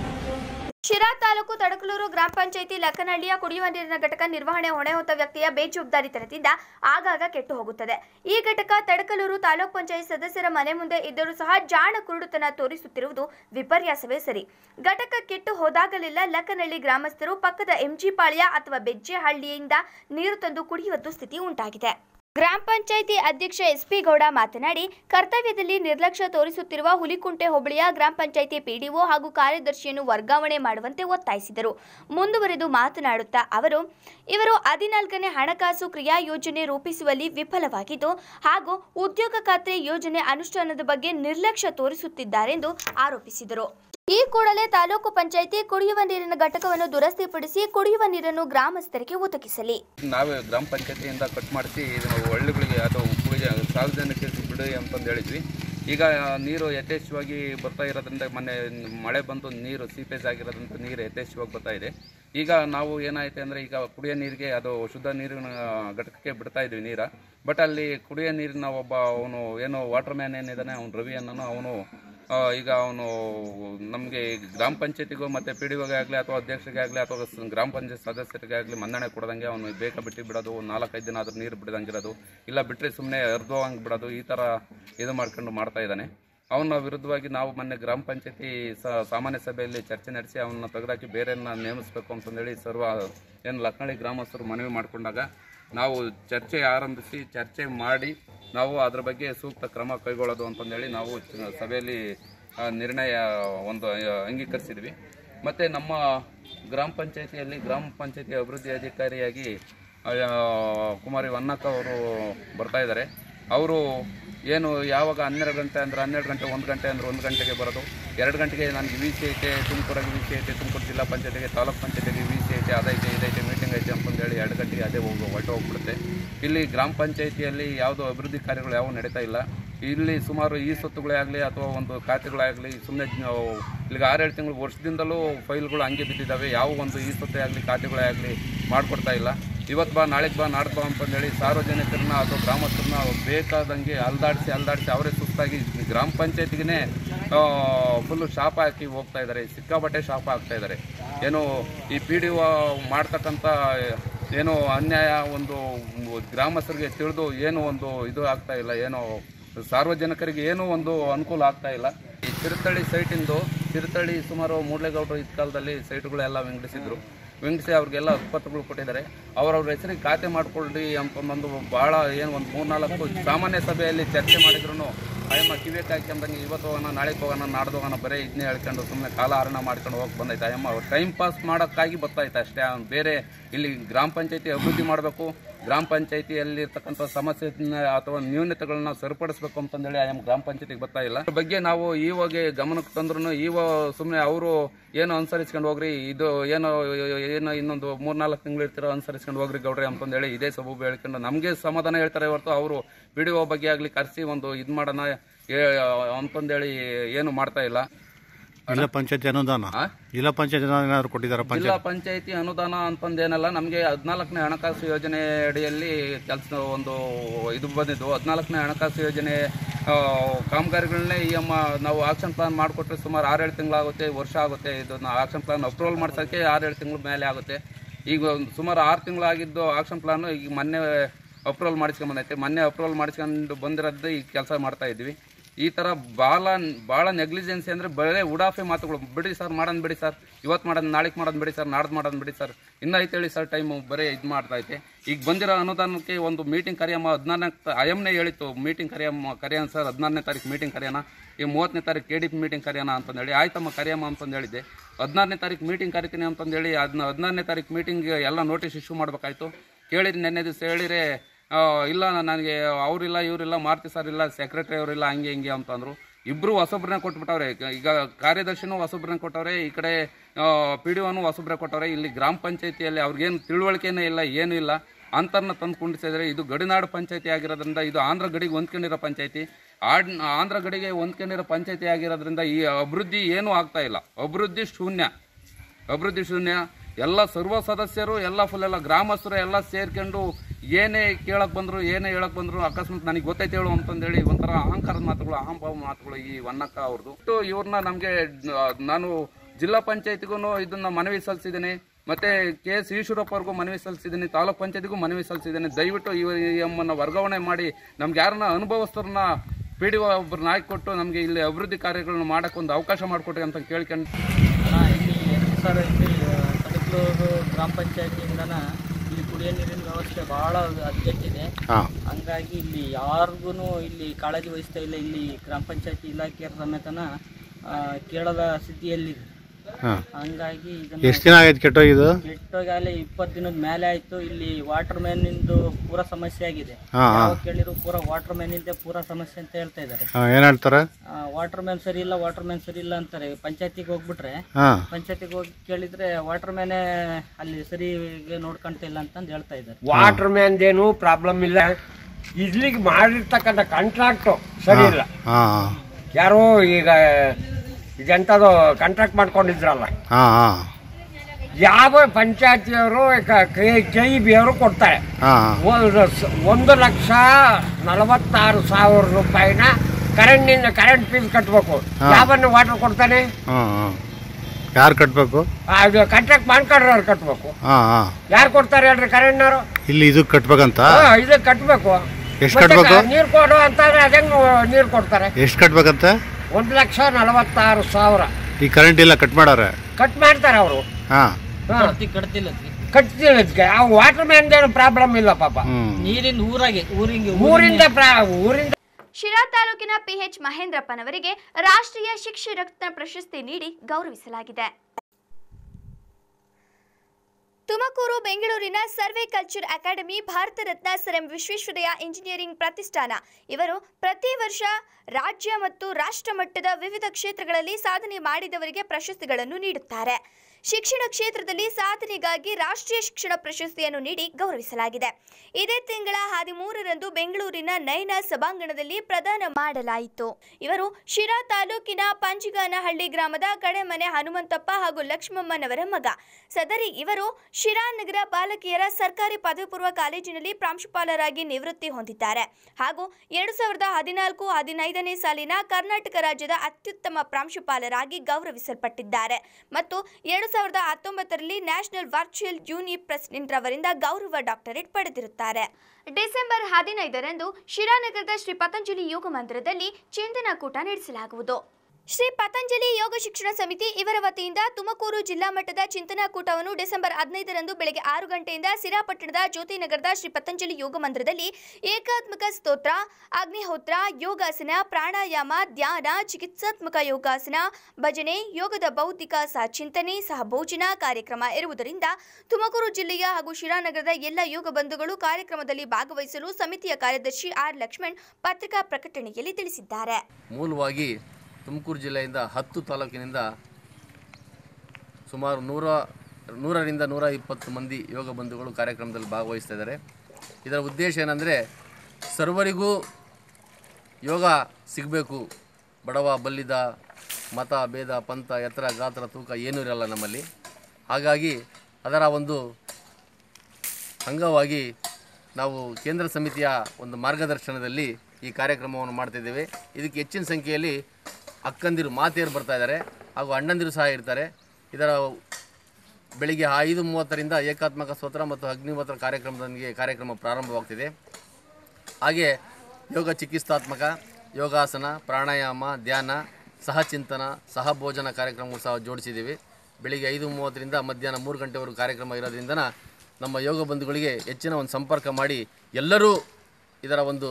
ಶಿರಾ ತಾಲೂಕು ತಡಕಲೂರು ಗ್ರಾಮ ಪಂಚಾಯಿತಿ ಲಕ್ಕನಹಳ್ಳಿಯ ಕುಡಿಯುವ ನೀರಿನ ಘಟಕ ನಿರ್ವಹಣೆ ಹೊಣೆ ಹೊತ್ತ ವ್ಯಕ್ತಿಯ ಬೇಜವಾಬ್ದಾರಿತನದಿಂದ ಆಗಾಗ ಕೆಟ್ಟು ಹೋಗುತ್ತದೆ. ಈ ಘಟಕ ತಡಕಲೂರು ತಾಲೂಕು ಪಂಚಾಯತ್ ಸದಸ್ಯರ ಮನೆ ಮುಂದೆ ಇದ್ದರೂ ಸಹ ಜಾಣ ಕುರುಡುತನ ತೋರಿಸುತ್ತಿರುವುದು ವಿಪರ್ಯಾಸವೇ ಸರಿ. ಘಟಕ ಕೆಟ್ಟು ಹೋದಾಗಲೆಲ್ಲ ಲಕ್ಕನಹಳ್ಳಿ ಗ್ರಾಮಸ್ಥರು ಪಕ್ಕದ ಎಂಜಿ ಪಾಳ್ಯ ಅಥವಾ ಬೆಜ್ಜೆಹಳ್ಳಿಯಿಂದ ನೀರು ತಂದು ಕುಡಿಯುವ ದುಸ್ಥಿತಿ ಉಂಟಾಗಿದೆ. ಗ್ರಾಮ ಪಂಚಾಯಿತಿ ಅಧ್ಯಕ್ಷ ಎಸ್ ಪಿ ಗೌಡ ಮಾತನಾಡಿ, ಕರ್ತವ್ಯದಲ್ಲಿ ನಿರ್ಲಕ್ಷ್ಯ ತೋರಿಸುತ್ತಿರುವ ಹುಲಿಕುಂಟೆ ಹೋಬಳಿಯ ಗ್ರಾಮ ಪಂಚಾಯಿತಿ ಪಿಡಿಒ ಹಾಗೂ ಕಾರ್ಯದರ್ಶಿಯನ್ನು ವರ್ಗಾವಣೆ ಮಾಡುವಂತೆ ಒತ್ತಾಯಿಸಿದರು. ಮುಂದುವರೆದು ಮಾತನಾಡುತ್ತಾ ಅವರು, ಇವರು ಹದಿನಾಲ್ಕನೇ ಹಣಕಾಸು ಕ್ರಿಯಾ ಯೋಜನೆ ರೂಪಿಸುವಲ್ಲಿ ವಿಫಲವಾಗಿದ್ದು ಹಾಗೂ ಉದ್ಯೋಗ ಖಾತ್ರಿ ಯೋಜನೆ ಅನುಷ್ಠಾನದ ಬಗ್ಗೆ ನಿರ್ಲಕ್ಷ್ಯ ತೋರಿಸುತ್ತಿದ್ದಾರೆಂದು ಆರೋಪಿಸಿದರು. ಈ ಕೂಡಲೇ ತಾಲೂಕು ಪಂಚಾಯಿತಿ ಕುಡಿಯುವ ನೀರಿನ ಘಟಕವನ್ನು ದುರಸ್ತಿಪಡಿಸಿ ಕುಡಿಯುವ ನೀರನ್ನು ಗ್ರಾಮಸ್ಥರಿಗೆ ಒದಗಿಸಲಿ. ನಾವೇ ಗ್ರಾಮ ಪಂಚಾಯತಿಯಿಂದ ಕಟ್ ಮಾಡಿಸಿ ಹಳ್ಳಿಗಳಿಗೆ ಅಥವಾ ಸಾರ್ವಜನಿಕರಿಗೆ ಬಿಡಿ ಅಂತಂದು ಹೇಳಿದ್ವಿ. ಈಗ ನೀರು ಯಥೇಚ್ಛವಾಗಿ ಬರ್ತಾ ಇರೋದ್ರಿಂದ ಮೊನ್ನೆ ಮಳೆ ಬಂದು ನೀರು ಸೀಪೇಜ್ ಆಗಿರೋದ್ರಿಂದ ನೀರು ಯಥೇಚ್ಛವಾಗಿ ಬರ್ತಾ ಇದೆ. ಈಗ ನಾವು ಏನಾಯ್ತು ಅಂದರೆ ಈಗ ಕುಡಿಯೋ ನೀರಿಗೆ ಅದು ಶುದ್ಧ ನೀರಿನ ಘಟಕಕ್ಕೆ ಬಿಡ್ತಾ ಇದ್ವಿ ನೀರು. ಬಟ್ ಅಲ್ಲಿ ಕುಡಿಯೋ ನೀರಿನ ಒಬ್ಬ ಅವನು ಏನು ವಾಟರ್ ಮ್ಯಾನ್ ಏನಿದ್ದಾನೆ ಅವನು ರವಿ ಅನ್ನೋನು ಅವನು ಈಗ ಅವನು ನಮಗೆ ಗ್ರಾಮ ಪಂಚಾಯತಿಗೂ ಮತ್ತು ಪಿ ಡಿ ಒಗೆ ಆಗಲಿ ಅಥವಾ ಅಧ್ಯಕ್ಷರಿಗೆ ಆಗಲಿ ಅಥವಾ ಗ್ರಾಮ ಪಂಚಾಯತ್ ಸದಸ್ಯರಿಗೆ ಆಗಲಿ ಮನ್ನಣೆ ಕೊಡದಂಗೆ ಅವನು ಬೇಗ ಬಿಟ್ಟು ಬಿಡೋದು, ನಾಲ್ಕೈದು ದಿನ ಆದರೂ ನೀರು ಬಿಡದಂಗಿರೋದು, ಇಲ್ಲ ಬಿಟ್ಟರೆ ಸುಮ್ಮನೆ ಅರ್ಧವಂಗೆ ಬಿಡೋದು, ಈ ಥರ ಇದು ಮಾಡ್ಕೊಂಡು ಮಾಡ್ತಾ ಇದ್ದಾನೆ. ಅವನ ವಿರುದ್ಧವಾಗಿ ನಾವು ಮೊನ್ನೆ ಗ್ರಾಮ ಪಂಚಾಯತಿ ಸಾಮಾನ್ಯ ಸಭೆಯಲ್ಲಿ ಚರ್ಚೆ ನಡೆಸಿ ಅವನ್ನ ತೆಗೆದಾಕಿ ಬೇರೆಯನ್ನ ನೇಮಿಸಬೇಕು ಅಂತಂದೇಳಿ ಸರ್ವ ಏನು ಲಕ್ಕನಹಳ್ಳಿ ಗ್ರಾಮಸ್ಥರು ಮನವಿ ಮಾಡಿಕೊಂಡಾಗ ನಾವು ಚರ್ಚೆ ಆರಂಭಿಸಿ ಚರ್ಚೆ ಮಾಡಿ ನಾವು ಅದರ ಬಗ್ಗೆ ಸೂಕ್ತ ಕ್ರಮ ಕೈಗೊಳ್ಳೋದು ಅಂತಂದೇಳಿ ನಾವು ಸಭೆಯಲ್ಲಿ ನಿರ್ಣಯ ಒಂದು ಅಂಗೀಕರಿಸಿದ್ವಿ. ಮತ್ತು ನಮ್ಮ ಗ್ರಾಮ ಪಂಚಾಯತಿಯಲ್ಲಿ ಗ್ರಾಮ ಪಂಚಾಯತಿ ಅಭಿವೃದ್ಧಿ ಅಧಿಕಾರಿಯಾಗಿ ಕುಮಾರಿ ವನ್ನಕ್ಕ ಅವರು ಬರ್ತಾ ಇದ್ದಾರೆ. ಅವರು ಏನು ಯಾವಾಗ ಹನ್ನೆರಡು ಗಂಟೆ ಅಂದರೆ ಹನ್ನೆರಡು ಗಂಟೆ ಒಂದು ಗಂಟೆ ಅಂದರೆ ಒಂದು ಗಂಟೆಗೆ ಬರೋದು, ಎರಡು ಗಂಟೆಗೆ ನನಗೆ ವಿ ಸಿ ಐತೆ, ತುಮಕೂರಾಗಿ ವಿ ಸಿ ಐತೆ, ತುಮಕೂರು ಜಿಲ್ಲಾ ಪಂಚಾಯತಿಗೆ ತಾಲೂಕು ಪಂಚಾಯತಿಗೆ ವಿ ಸಿ ಐತೆ, ಅದೈತೆ ಇದೈತೆ ಮೀಟಿಂಗ್ ಐತೆ ಅಂತಂದೇಳಿ ಎರಡು ಗಂಟೆಗೆ ಅದೇ ಹೋಗಿ ಹೊರಟು ಹೋಗ್ಬಿಡುತ್ತೆ. ಇಲ್ಲಿ ಗ್ರಾಮ ಪಂಚಾಯತಿಯಲ್ಲಿ ಯಾವುದೋ ಅಭಿವೃದ್ಧಿ ಕಾರ್ಯಗಳು ಯಾವ ನಡೀತಾ ಇಲ್ಲ. ಇಲ್ಲಿ ಸುಮಾರು ಈ ಸೊತ್ತುಗಳೇ ಆಗಲಿ ಅಥವಾ ಒಂದು ಖಾತೆಗಳಾಗಲಿ ಸುಮ್ಮನೆ ಇಲ್ಲಿಗೆ ಆರೇಳು ತಿಂಗಳು ವರ್ಷದಿಂದಲೂ ಫೈಲ್ಗಳು ಹಂಗೆ ಬಿದ್ದಿದ್ದಾವೆ. ಯಾವ ಒಂದು ಈ ಸೊತ್ತೇ ಆಗಲಿ ಖಾತೆಗಳೇ ಆಗಲಿ ಮಾಡಿಕೊಡ್ತಾ ಇಲ್ಲ. ಇವತ್ತು ಬಾ ನಾಳೆಗೆ ಬಾ ನಾಡ್ದು ಬಾ ಅಂತಂದೇಳಿ ಸಾರ್ವಜನಿಕರನ್ನ ಅಥವಾ ಗ್ರಾಮಸ್ಥರನ್ನ ಬೇಕಾದಂಗೆ ಅಲ್ದಾಡಿಸಿ ಅಲ್ದಾಡಿಸಿ ಅವರೇ ಸುಸ್ತಾಗಿ ಗ್ರಾಮ ಪಂಚಾಯತಿಗೆ ಫುಲ್ಲು ಶಾಪ ಹಾಕಿ ಹೋಗ್ತಾ ಇದ್ದಾರೆ. ಸಿಕ್ಕಾಪಟ್ಟೆ ಶಾಪ ಹಾಕ್ತಾ ಇದ್ದಾರೆ. ಏನು ಈ ಪಿ ಡಿ ಒ ಮಾಡ್ತಕ್ಕಂಥ ಏನೋ ಅನ್ಯಾಯ ಒಂದು ಗ್ರಾಮಸ್ಥರಿಗೆ ತಿಳಿದು ಏನೋ ಒಂದು ಇದು ಆಗ್ತಾ ಇಲ್ಲ, ಏನೋ ಸಾರ್ವಜನಿಕರಿಗೆ ಏನೂ ಒಂದು ಅನುಕೂಲ ಆಗ್ತಾ ಇಲ್ಲ. ಈ ಚಿರತಳಿ ಸೈಟಿಂದು ಚಿರತಳಿ ಸುಮಾರು ಮೂಡ್ಲೇಗೌಡರು ಇದ್ದ ಕಾಲದಲ್ಲಿ ಸೈಟ್ಗಳೆಲ್ಲ ವಿಂಗಡಿಸಿದ್ರು. ವಿಂಗಡಿಸಿ ಅವ್ರಿಗೆಲ್ಲ ಉತ್ಪತ್ತುಗಳು ಕೊಟ್ಟಿದ್ದಾರೆ. ಅವರವ್ರ ಹೆಸರಿಗೆ ಖಾತೆ ಮಾಡಿಕೊಳ್ಳಿ ಅಂತಂದು ಭಾಳ ಏನು ಒಂದು ಮೂರ್ನಾಲ್ಕು ಸಾಮಾನ್ಯ ಸಭೆಯಲ್ಲಿ ಚರ್ಚೆ ಮಾಡಿದ್ರು ಅಯ್ಯಮ್ಮ ಕಿವಿಗೆ ಹಾಕ್ಯಂದಂಗೆ ಇವತ್ತು ಹೋಗೋಣ ನಾಳೆಗೆ ಹೋಗೋಣ ನಾಡ್ದು ಹೋಗೋಣ ಬರೀ ಇದನ್ನೇ ಹೇಳ್ಕೊಂಡು ಸುಮ್ಮನೆ ಕಾಲ ಹರಣ ಮಾಡ್ಕೊಂಡು ಹೋಗಿ ಬಂದೈತೆ. ಅಯ್ಯಮ್ಮ ಅವ್ರು ಟೈಮ್ ಪಾಸ್ ಮಾಡೋಕ್ಕಾಗಿ ಬರ್ತಾಯಿತ್ತು ಅಷ್ಟೇ. ಬೇರೆ ಇಲ್ಲಿ ಗ್ರಾಮ ಪಂಚಾಯತಿ ಅಭಿವೃದ್ಧಿ ಮಾಡಬೇಕು, ಗ್ರಾಮ ಪಂಚಾಯತಿಯಲ್ಲಿರ್ತಕ್ಕಂಥ ಸಮಸ್ಯೆ ಅಥವಾ ನ್ಯೂನತೆಗಳನ್ನ ಸರಿಪಡಿಸಬೇಕು ಅಂತಂದೇಳಿ ಅಯ್ಯಮ್ಮ ಗ್ರಾಮ ಪಂಚಾಯತಿಗೆ ಬರ್ತಾ ಇಲ್ಲ. ಅದ್ರ ಬಗ್ಗೆ ನಾವು ಇವಾಗೆ ಗಮನಕ್ಕೆ ತಂದ್ರೂ ಇವ ಸುಮ್ಮನೆ ಅವರು ಏನೋ ಅನುಸರಿಸ್ಕೊಂಡು ಹೋಗ್ರಿ, ಇದು ಏನೋ ಏನೋ ಇನ್ನೊಂದು ಮೂರ್ನಾಲ್ಕು ತಿಂಗಳು ಇರ್ತಿರೋ ಅನುಸರಿಸ್ಕೊಂಡು ಹೋಗ್ರಿ ಗೌಡ್ರಿ ಅಂತಂದೇಳಿ ಇದೇ ಸಬೂಬು ಹೇಳ್ಕೊಂಡು ನಮಗೆ ಸಮಾಧಾನ ಹೇಳ್ತಾರೆ ಹೊರತು ಅವರು ಬಿ ಡಿ ಒ ಬಗ್ಗೆ ಆಗಲಿ ಕರೆಸಿ ಒಂದು ಇದು ಮಾಡೋಣ ಅಂತಂದೇಳಿ ಏನು ಮಾಡ್ತಾ ಇಲ್ಲ. ಜಿಲ್ಲಾ ಪಂಚಾಯತಿ ಅನುದಾನ ಜಿಲ್ಲಾ ಪಂಚಾಯತಿ ಏನಾದ್ರು ಕೊಟ್ಟಿದ್ದಾರೆ? ಜಿಲ್ಲಾ ಪಂಚಾಯತಿ ಅನುದಾನ ಅಂತಂದೇನಲ್ಲ, ನಮಗೆ ಹದಿನಾಲ್ಕನೇ ಹಣಕಾಸು ಯೋಜನೆ ಅಡಿಯಲ್ಲಿ ಕೆಲಸ ಒಂದು ಇದು ಬಂದಿದ್ದು. ಹದಿನಾಲ್ಕನೇ ಹಣಕಾಸು ಯೋಜನೆ ಕಾಮಗಾರಿಗಳನ್ನೇ ಈ ಅಮ್ಮ ನಾವು ಆಕ್ಷನ್ ಪ್ಲಾನ್ ಮಾಡಿಕೊಟ್ರೆ ಸುಮಾರು ಆರೇಳು ತಿಂಗಳಾಗುತ್ತೆ, ವರ್ಷ ಆಗುತ್ತೆ. ಇದು ಆಕ್ಷನ್ ಪ್ಲಾನ್ ಅಪ್ರೂವಲ್ ಮಾಡ್ಸೋಕ್ಕೆ ಆರೇಳು ತಿಂಗಳ ಮೇಲೆ ಆಗುತ್ತೆ. ಈಗ ಸುಮಾರು ಆರು ತಿಂಗಳಾಗಿದ್ದು ಆಕ್ಷನ್ ಪ್ಲಾನು ಈಗ ಮೊನ್ನೆ ಅಪ್ರೂವಲ್ ಮಾಡಿಸ್ಕೊಂಡು ಬಂದೈತೆ. ಮೊನ್ನೆ ಅಪ್ರೂವಲ್ ಮಾಡಿಸ್ಕೊಂಡು ಬಂದಿರೋದು ಈಗ ಕೆಲಸ ಮಾಡ್ತಾ ಇದ್ವಿ. ಈ ಥರ ಭಾಳ ಭಾಳ ನೆಗ್ಲಿಜೆನ್ಸಿ ಅಂದರೆ ಬರೀ ಉಡಾಫೆ ಮಾತುಗಳು. ಬಿಡಿ ಸರ್ ಮಾಡೋಣ ಬಿಡಿ ಸರ್, ಇವತ್ತು ಮಾಡೋದು ನಾಳೆಗೆ ಮಾಡೋದು ಬಿಡಿ ಸರ್, ನಾಡ್ದು ಮಾಡೋದು ಬಿಡಿ ಸರ್, ಇನ್ನೂ ಐತೆ ಹೇಳಿ ಸರ್ ಟೈಮು, ಬರೀ ಇದು ಮಾಡ್ತಾ ಐತೆ. ಈಗ ಬಂದಿರೋ ಅನುದಾನಕ್ಕೆ ಒಂದು ಮೀಟಿಂಗ್ ಕರೆಯಮ್ಮ, ಹದಿನಾರನೇ ಐಎಮ್ನೇ ಹೇಳಿತ್ತು ಮೀಟಿಂಗ್ ಕರೆಯಮ್ಮ ಕರೆಯೋಣ ಸರ್, ಹದಿನಾರನೇ ತಾರೀಕು ಮೀಟಿಂಗ್ ಕರೆಯೋಣ, ಈ ಮೂವತ್ತನೇ ತಾರೀಕು ಕೆ ಡಿ ಪಿ ಮೀಟಿಂಗ್ ಕರೆಯೋಣ ಅಂತಂದೇಳಿ ಆಯ್ತಮ್ಮ ಕರೆಯಮ್ಮ ಅಂತಂದು ಹೇಳಿದ್ದೆ. ಹದಿನಾರನೇ ತಾರೀಕು ಮೀಟಿಂಗ್ ಕರಿತೀನಿ ಅಂತಂದೇಳಿ ಅದನ್ನ ಹದಿನಾರನೇ ತಾರೀಕು ಮೀಟಿಂಗ್ ಎಲ್ಲ ನೋಟಿಸ್ ಇಶ್ಯೂ ಮಾಡಬೇಕಾಯ್ತು. ಕೇಳಿದ್ರೆ ನೆನ್ನೆ ದಿವಸ ಹೇಳಿದ್ರೆ ಇಲ್ಲ ನನಗೆ ಅವರಿಲ್ಲ ಇವರಿಲ್ಲ ಮಾರುತಿ ಸರ್ ಇಲ್ಲ ಸೆಕ್ರೆಟರಿ ಅವರಿಲ್ಲ ಹಂಗೆ ಹಿಂಗೆ ಅಂತಂದರು. ಇಬ್ಬರು ಹೊಸೊಬ್ಬರನ್ನೇ ಕೊಟ್ಬಿಟ್ಟವ್ರೆ. ಈಗ ಕಾರ್ಯದರ್ಶಿನೂ ಹೊಸೊಬ್ಬರನ್ನೇ ಕೊಟ್ಟವ್ರೆ, ಈ ಕಡೆ ಪಿ ಡಿ ಒನೂ ಹೊಸೊಬ್ಬರೇ ಕೊಟ್ಟವ್ರೆ. ಇಲ್ಲಿ ಗ್ರಾಮ ಪಂಚಾಯತಿಯಲ್ಲಿ ಅವ್ರಿಗೇನು ತಿಳುವಳಿಕೆನೇ ಇಲ್ಲ, ಏನೂ ಇಲ್ಲ. ಅಂತರನ್ನ ತಂದು ಕುಂಡಿಸಿದ್ರೆ ಇದು ಗಡಿನಾಡು ಪಂಚಾಯತಿ ಆಗಿರೋದ್ರಿಂದ ಇದು ಆಂಧ್ರ ಗಡಿಗೆ ಹೊಂದ್ಕೊಂಡಿರೋ ಪಂಚಾಯತಿ. ಆಡ್ ಆಂಧ್ರ ಗಡಿಗೆ ಹೊಂದ್ಕೊಂಡಿರೋ ಪಂಚಾಯತಿ ಆಗಿರೋದ್ರಿಂದ ಈ ಅಭಿವೃದ್ಧಿ ಏನೂ ಆಗ್ತಾ ಇಲ್ಲ. ಅಭಿವೃದ್ಧಿ ಶೂನ್ಯ, ಅಭಿವೃದ್ಧಿ ಶೂನ್ಯ. ಎಲ್ಲ ಸರ್ವ ಸದಸ್ಯರು ಎಲ್ಲ ಫುಲ್ ಎಲ್ಲ ಗ್ರಾಮಸ್ಥರು ಎಲ್ಲ ಸೇರ್ಕೊಂಡು ಏನೇ ಕೇಳಕ್ಕೆ ಬಂದರು ಏನೇ ಹೇಳಕ್ಕೆ ಬಂದರು ಅಕಸ್ಮಾತ್ ನನಗೆ ಗೊತ್ತೈತೆ ಹೇಳು ಅಂತಂದೇಳಿ ಒಂಥರ ಅಹಂಕಾರದ ಮಾತುಗಳು, ಅಹಂಭಾವ ಮಾತುಗಳು ಈ ವನ್ನಕ್ಕ ಅವ್ರದ್ದು. ಇವ್ರನ್ನ ನಮಗೆ ನಾನು ಜಿಲ್ಲಾ ಪಂಚಾಯತಿಗೂ ಇದನ್ನ ಮನವಿ ಸಲ್ಲಿಸಿದ್ದೀನಿ, ಮತ್ತೆ ಕೆ ಎಸ್ ಈಶ್ವರಪ್ಪ ಅವ್ರಿಗೂ ಮನವಿ ಸಲ್ಲಿಸಿದ್ದೀನಿ, ತಾಲೂಕ್ ಪಂಚಾಯತಿಗೂ ಮನವಿ ಸಲ್ಲಿಸಿದ್ದೀನಿ. ದಯವಿಟ್ಟು ಈ ಎಮ್ಮನ್ನು ವರ್ಗಾವಣೆ ಮಾಡಿ ನಮ್ಗೆ ಯಾರನ್ನ ಅನುಭವಸ್ಥರನ್ನ ಪಿ ಡಿ ಒ ಒಬ್ಬರನ್ನ ಹಾಕಿ ಕೊಟ್ಟು ನಮಗೆ ಇಲ್ಲಿ ಅಭಿವೃದ್ಧಿ ಕಾರ್ಯಗಳನ್ನು ಮಾಡೋಕ್ಕೆ ಒಂದು ಅವಕಾಶ ಮಾಡಿಕೊಟ್ರಿ ಅಂತ ಕೇಳ್ಕೊಂಡು. ಇಲ್ಲಿ ಸರ್ ಇಲ್ಲಿ ಕಡಕ್ಲೂರು ಗ್ರಾಮ ಪಂಚಾಯತಿಯಿಂದನ ಇಲ್ಲಿ ಕುಡಿಯೋ ನೀರಿನ ವ್ಯವಸ್ಥೆ ಭಾಳ ಅರ್ಜೆಂಟಿದೆ. ಹಂಗಾಗಿ ಇಲ್ಲಿ ಯಾರಿಗೂ ಇಲ್ಲಿ ಕಾಳಜಿ ವಹಿಸ್ತಾ ಇಲ್ಲ. ಇಲ್ಲಿ ಗ್ರಾಮ ಪಂಚಾಯತಿ ಇಲಾಖೆಯ ಸಮೇತನ ಕೇಳದ ಸ್ಥಿತಿಯಲ್ಲಿದೆ. ಹಂಗಾಗಿ ಎಷ್ಟು ದಿನ ಆಗೈತೆ ಕೆಟ್ಟೋಗಿದ್ದು? ಕೆಟ್ಟೋಗಾಗಲೇ ಇಪ್ಪತ್ತು ದಿನದ ಮೇಲೆ ಆಯ್ತು. ಇಲ್ಲಿ ವಾಟರ್ ಮ್ಯಾನ್ ಇಂದು ಪೂರಾ ಸಮಸ್ಯೆ ಆಗಿದೆ. ಯಾವ ಕೇಳಿದ್ರು ಪೂರಾ ವಾಟರ್ ಮ್ಯಾನ್ ಇಂದ ಪೂರಾ ಸಮಸ್ಯೆ ಅಂತ ಹೇಳ್ತಾ ಇದಾರೆ. ಏನ್ ಹೇಳ್ತಾರೆ? ವಾಟರ್ ಮ್ಯಾನ್ ಸರಿ ಇಲ್ಲ, ವಾಟರ್ ಮ್ಯಾನ್ ಸರಿ ಇಲ್ಲ ಅಂತಾರೆ. ಪಂಚಾಯತಿಗೆ ಹೋಗ್ಬಿಟ್ರೆ ಪಂಚಾಯತಿಗೆ ಹೋಗಿ ಕೇಳಿದ್ರೆ ವಾಟರ್ ಮ್ಯಾನೇ ಅಲ್ಲಿ ಸರಿ ನೋಡ್ಕೊಂತ ಇಲ್ಲ ಅಂತಂದು ಹೇಳ್ತಾ ಇದ್ದಾರೆ. ವಾಟರ್ ಮ್ಯಾನ್ ಏನು ಪ್ರಾಬ್ಲಮ್ ಇಲ್ಲ, ಇಲ್ಲಿಗೆ ಮಾಡಿರ್ತಕ್ಕಂಥ ಕಾಂಟ್ರಾಕ್ಟ್ ಸರಿ ಇಲ್ಲ. ಯಾರು ಈಗ ಇದೆಂಥದ್ದು ಕಾಂಟ್ರಾಕ್ಟ್ ಮಾಡ್ಕೊಂಡಿದ್ರಲ್ಲ, ಯಾವ ಪಂಚಾಯತಿಯವರು ಕೆ ಇ ಬಿ ಅವರು ಕೊಡ್ತಾರೆ. ಒಂದು ಲಕ್ಷ ನಲವತ್ತಾರು ಸಾವಿರ ರೂಪಾಯಿನ ಕರೆಂಟ್ ಕರೆಂಟ್ ಫೀಸ್ ಕಟ್ಬೇಕು. ಯಾವನ್ನ ವಾಟರ್ ಕೊಡ್ತಾನೆ? ಯಾರು ಕಟ್ಬೇಕು? ಕಾಂಟ್ರಾಕ್ಟ್ ಮಾಡ್ಕೊಂಡ್ರವ್ರು ಕಟ್ಬೇಕು. ಯಾರು ಕೊಡ್ತಾರೆ ಹೇಳ್ರಿ? ಕರೆಂಟ್ನವರು. ಇಲ್ಲಿ ಇದು ಕಟ್ಬೇಕಂತ? ಇದು ಕಟ್ಬೇಕು. ಎಷ್ಟು ಕಟ್ಬೇಕು? ನೀರು ಕೊಡು ಅಂತಂದ್ರೆ ಅದಂಗ ನೀರು ಕೊಡ್ತಾರೆ. ಎಷ್ಟು ಕಟ್ಬೇಕಂತ? ಒಂದು ಲಕ್ಷ ನಲವತ್ತಾರು ಸಾವಿರ. ಈ ಕರೆಂಟ್ ಇಲ್ಲ ಕಟ್ ಮಾಡಾರೆ? ಕಟ್ ಮಾಡ್ತಾರೆ ಅವರು. ಕಟ್ತಿಲ್ಲ ಕಟ್ತಿಲ್ಲ. ಆ ವಾಟರ್ ಮ್ಯಾನ್ ಏನು ಪ್ರಾಬ್ಲಮ್ ಇಲ್ಲ ಪಾಪ. ನೀರಿಂದ ಊರಾಗೆ ಊರಿಗೆ ಊರಿಂದ ಊರಿಂದ. ಶಿರಾ ತಾಲೂಕಿನ ಪಿಎಚ್ ಮಹೇಂದ್ರಪ್ಪನವರಿಗೆ ರಾಷ್ಟ್ರೀಯ ಶಿಕ್ಷೆ ರತ್ನ ಪ್ರಶಸ್ತಿ ನೀಡಿ ಗೌರವಿಸಲಾಗಿದೆ. ತುಮಕೂರು ಬೆಂಗಳೂರಿನ ಸರ್ವೆ culture academy Bharat Ratna sir M Visvesvaraya engineering ಪ್ರತಿಷ್ಠಾನ ಇವರು ಪ್ರತಿ ವರ್ಷ ರಾಜ್ಯ ಮತ್ತು ರಾಷ್ಟ್ರ ಮಟ್ಟದ ವಿವಿಧ ಕ್ಷೇತ್ರಗಳಲ್ಲಿ ಸಾಧನೆ ಮಾಡಿದವರಿಗೆ ಪ್ರಶಸ್ತಿಗಳನ್ನು ನೀಡುತ್ತಾರೆ. ಶಿಕ್ಷಣ ಕ್ಷೇತ್ರದಲ್ಲಿ ಸಾಧನೆಗಾಗಿ ರಾಷ್ಟ್ರೀಯ ಶಿಕ್ಷಣ ಪ್ರಶಸ್ತಿಯನ್ನು ನೀಡಿ ಗೌರವಿಸಲಾಗಿದೆ. ಇದೇ ತಿಂಗಳ ಹದಿಮೂರರಂದು ಬೆಂಗಳೂರಿನ ನಯನ ಸಭಾಂಗಣದಲ್ಲಿ ಪ್ರದಾನ ಮಾಡಲಾಯಿತು. ಇವರು ಶಿರಾ ತಾಲೂಕಿನ ಪಂಜಿಗಾನಹಳ್ಳಿ ಗ್ರಾಮದ ಕಡೆಮನೆ ಹನುಮಂತಪ್ಪ ಹಾಗೂ ಲಕ್ಷ್ಮಮ್ಮನವರ ಮಗ. ಸದರಿ ಇವರು ಶಿರಾ ನಗರ ಬಾಲಕಿಯರ ಸರ್ಕಾರಿ ಪದವಿ ಪೂರ್ವ ಕಾಲೇಜಿನಲ್ಲಿ ಪ್ರಾಂಶುಪಾಲರಾಗಿ ನಿವೃತ್ತಿ ಹೊಂದಿದ್ದಾರೆ ಹಾಗೂ ಎರಡು ಸಾವಿರದ ಹದಿನಾಲ್ಕು ಹದಿನೈದನೇ ಸಾಲಿನ ಕರ್ನಾಟಕ ರಾಜ್ಯದ ಅತ್ಯುತ್ತಮ ಪ್ರಾಂಶುಪಾಲರಾಗಿ ಗೌರವಿಸಲ್ಪಟ್ಟಿದ್ದಾರೆ ಮತ್ತು ಎರಡು ಸಾವಿರದ ಹತ್ತೊಂಬತ್ತರಲ್ಲಿ ನ್ಯಾಷನಲ್ ವರ್ಚುವಲ್ ಯೂನಿ ಪ್ರೆಸಿಡೆಂಟ್ ರವರಿಂದ ಗೌರವ ಡಾಕ್ಟರೇಟ್ ಪಡೆದಿರುತ್ತಾರೆ. ಡಿಸೆಂಬರ್ ಹದಿನೈದರಂದು ಶಿರಾನಗರದ ಶ್ರೀ ಪತಂಜಲಿ ಯೋಗ ಮಂದಿರದಲ್ಲಿ ಚಿಂತನಾ ಕೂಟ ನಡೆಸಲಾಗುವುದು. ಶ್ರೀ ಪತಂಜಲಿ ಯೋಗ ಶಿಕ್ಷಣ ಸಮಿತಿ ಇವರ ವತಿಯಿಂದ ತುಮಕೂರು ಜಿಲ್ಲಾ ಮಟ್ಟದ ಚಿಂತನಾ ಕೂಟವನ್ನು ಡಿಸೆಂಬರ್ ಹದಿನೈದರಂದು ಬೆಳಗ್ಗೆ ಆರು ಗಂಟೆಯಿಂದ ಸಿರಾಪಟ್ಟಣದ ಜ್ಯೋತಿನಗರದ ಶ್ರೀ ಪತಂಜಲಿ ಯೋಗ ಮಂದಿರದಲ್ಲಿ ಏಕಾತ್ಮಕ ಸ್ತೋತ್ರ, ಅಗ್ನಿಹೋತ್ರ, ಯೋಗಾಸನ, ಪ್ರಾಣಾಯಾಮ, ಧ್ಯಾನ, ಚಿಕಿತ್ಸಾತ್ಮಕ ಯೋಗಾಸನ, ಭಜನೆ, ಯೋಗದ ಬೌದ್ಧಿಕ ಸಹ ಚಿಂತನೆ ಸಹ ಭೋಜನ ಕಾರ್ಯಕ್ರಮ ಇರುವುದರಿಂದ ತುಮಕೂರು ಜಿಲ್ಲೆಯ ಹಾಗೂ ಶಿರಾನಗರದ ಎಲ್ಲ ಯೋಗ ಬಂಧುಗಳು ಕಾರ್ಯಕ್ರಮದಲ್ಲಿ ಭಾಗವಹಿಸಲು ಸಮಿತಿಯ ಕಾರ್ಯದರ್ಶಿ ಆರ್ ಲಕ್ಷ್ಮಣ್ ಪತ್ರಿಕಾ ಪ್ರಕಟಣೆಯಲ್ಲಿ ತಿಳಿಸಿದ್ದಾರೆ. ಮೂಲವಾಗಿ ತುಮಕೂರು ಜಿಲ್ಲೆಯಿಂದ ಹತ್ತು ತಾಲೂಕಿನಿಂದ ಸುಮಾರು ನೂರ ನೂರರಿಂದ ನೂರ ಇಪ್ಪತ್ತು ಮಂದಿ ಯೋಗ ಬಂಧುಗಳು ಕಾರ್ಯಕ್ರಮದಲ್ಲಿ ಭಾಗವಹಿಸ್ತಾ ಇದ್ದಾರೆ. ಇದರ ಉದ್ದೇಶ ಏನಂದರೆ ಸರ್ವರಿಗೂ ಯೋಗ ಸಿಗಬೇಕು. ಬಡವ ಬಲ್ಲಿದ ಮತ ಭೇದ ಪಂಥ ಎತ್ತರ ಗಾತ್ರ ತೂಕ ಏನೂ ಇರಲ್ಲ ನಮ್ಮಲ್ಲಿ. ಹಾಗಾಗಿ ಅದರ ಒಂದು ಅಂಗವಾಗಿ ನಾವು ಕೇಂದ್ರ ಸಮಿತಿಯ ಒಂದು ಮಾರ್ಗದರ್ಶನದಲ್ಲಿ ಈ ಕಾರ್ಯಕ್ರಮವನ್ನು ಮಾಡ್ತಿದ್ದೇವೆ. ಇದಕ್ಕೆ ಹೆಚ್ಚಿನ ಸಂಖ್ಯೆಯಲ್ಲಿ ಅಕ್ಕಂದಿರು ಮಾತೆಯರು ಬರ್ತಾ ಇದ್ದಾರೆ ಹಾಗೂ ಅಣ್ಣಂದಿರು ಸಹ ಇರ್ತಾರೆ. ಇದರ ಬೆಳಿಗ್ಗೆ ಐದು ಮೂವತ್ತರಿಂದ ಏಕಾತ್ಮಕ ಸ್ತೋತ್ರ ಮತ್ತು ಅಗ್ನಿಹೋತ್ರ ಕಾರ್ಯಕ್ರಮದೊಂದಿಗೆ ಕಾರ್ಯಕ್ರಮ ಪ್ರಾರಂಭವಾಗ್ತಿದೆ. ಹಾಗೆ ಯೋಗ ಚಿಕಿತ್ಸಾತ್ಮಕ, ಯೋಗಾಸನ, ಪ್ರಾಣಾಯಾಮ, ಧ್ಯಾನ, ಸಹಚಿಂತನ, ಸಹಭೋಜನ ಕಾರ್ಯಕ್ರಮಗಳು ಸಹ ಜೋಡಿಸಿದ್ದೀವಿ. ಬೆಳಿಗ್ಗೆ ಐದು ಮೂವತ್ತರಿಂದ ಮಧ್ಯಾಹ್ನ ಮೂರು ಗಂಟೆವರೆಗೂ ಕಾರ್ಯಕ್ರಮ ಇರೋದ್ರಿಂದ ನಮ್ಮ ಯೋಗ ಬಂಧುಗಳಿಗೆ ಹೆಚ್ಚಿನ ಒಂದು ಸಂಪರ್ಕ ಮಾಡಿ ಎಲ್ಲರೂ ಇದರ ಒಂದು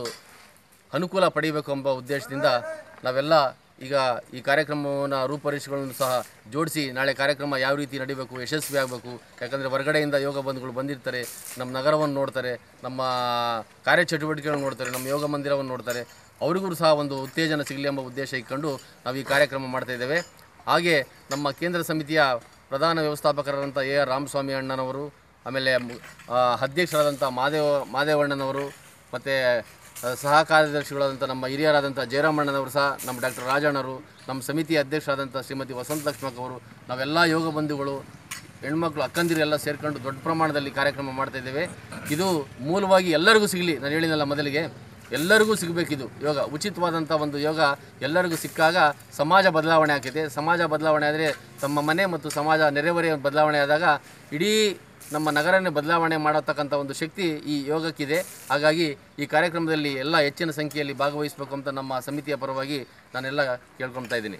ಅನುಕೂಲ ಪಡೆಯಬೇಕು ಎಂಬ ಉದ್ದೇಶದಿಂದ ನಾವೆಲ್ಲ ಈಗ ಈ ಕಾರ್ಯಕ್ರಮವನ್ನು ರೂಪರೇಷೆಗಳನ್ನು ಸಹ ಜೋಡಿಸಿ ನಾಳೆ ಕಾರ್ಯಕ್ರಮ ಯಾವ ರೀತಿ ನಡೀಬೇಕು, ಯಶಸ್ವಿ ಆಗಬೇಕು. ಯಾಕಂದರೆ ಹೊರಗಡೆಯಿಂದ ಯೋಗ ಬಂಧುಗಳು ಬಂದಿರ್ತಾರೆ, ನಮ್ಮ ನಗರವನ್ನು ನೋಡ್ತಾರೆ, ನಮ್ಮ ಕಾರ್ಯಚಟುವಟಿಕೆಗಳನ್ನು ನೋಡ್ತಾರೆ, ನಮ್ಮ ಯೋಗ ಮಂದಿರವನ್ನು ನೋಡ್ತಾರೆ. ಅವರಿಗೂ ಸಹ ಒಂದು ಉತ್ತೇಜನ ಸಿಗಲಿ ಎಂಬ ಉದ್ದೇಶ ಇಟ್ಕೊಂಡು ನಾವು ಈ ಕಾರ್ಯಕ್ರಮ ಮಾಡ್ತಾಯಿದ್ದೇವೆ. ಹಾಗೆ ನಮ್ಮ ಕೇಂದ್ರ ಸಮಿತಿಯ ಪ್ರಧಾನ ವ್ಯವಸ್ಥಾಪಕರಾದಂಥ ಎ ಆರ್ ರಾಮಸ್ವಾಮಿ ಅಣ್ಣನವರು, ಆಮೇಲೆ ಅಧ್ಯಕ್ಷರಾದಂಥ ಮಾದೇವ ಮಾದೇವಣ್ಣನವರು ಮತ್ತು ಸಹ ಕಾರ್ಯದರ್ಶಿಗಳಾದಂಥ ನಮ್ಮ ಹಿರಿಯರಾದಂಥ ಜಯರಾಮಣ್ಣನವರು ಸಹ, ನಮ್ಮ ಡಾಕ್ಟರ್ ರಾಜಣ್ಣವರು, ನಮ್ಮ ಸಮಿತಿಯ ಅಧ್ಯಕ್ಷರಾದಂಥ ಶ್ರೀಮತಿ ವಸಂತ ಲಕ್ಷ್ಮಕ್ ಅವರು, ನಾವೆಲ್ಲ ಯೋಗ ಬಂಧುಗಳು ಹೆಣ್ಮಕ್ಳು ಅಕ್ಕಂದಿರೆಲ್ಲ ಸೇರ್ಕೊಂಡು ದೊಡ್ಡ ಪ್ರಮಾಣದಲ್ಲಿ ಕಾರ್ಯಕ್ರಮ ಮಾಡ್ತಾಯಿದ್ದೇವೆ. ಇದು ಮೂಲವಾಗಿ ಎಲ್ಲರಿಗೂ ಸಿಗಲಿ. ನಾನು ಹೇಳಿದ್ನಲ್ಲ ಮೊದಲಿಗೆ, ಎಲ್ಲರಿಗೂ ಸಿಗಬೇಕಿದು ಯೋಗ. ಉಚಿತವಾದಂಥ ಒಂದು ಯೋಗ ಎಲ್ಲರಿಗೂ ಸಿಕ್ಕಾಗ ಸಮಾಜ ಬದಲಾವಣೆ ಆಗ್ತಿದೆ. ಸಮಾಜ ಬದಲಾವಣೆ ಆದರೆ ತಮ್ಮ ಮನೆ ಮತ್ತು ಸಮಾಜ ನೆರೆಹೊರೆಯ ಬದಲಾವಣೆ ಆದಾಗ ಇಡೀ ನಮ್ಮ ನಗರನೇ ಬದಲಾವಣೆ ಮಾಡತಕ್ಕಂಥ ಒಂದು ಶಕ್ತಿ ಈ ಯೋಗಕ್ಕಿದೆ. ಹಾಗಾಗಿ ಈ ಕಾರ್ಯಕ್ರಮದಲ್ಲಿ ಎಲ್ಲ ಹೆಚ್ಚಿನ ಸಂಖ್ಯೆಯಲ್ಲಿ ಭಾಗವಹಿಸಬೇಕು ಅಂತ ನಮ್ಮ ಸಮಿತಿಯ ಪರವಾಗಿ ನಾನೆಲ್ಲ ಕೇಳ್ಕೊಳ್ತಾ ಇದ್ದೀನಿ.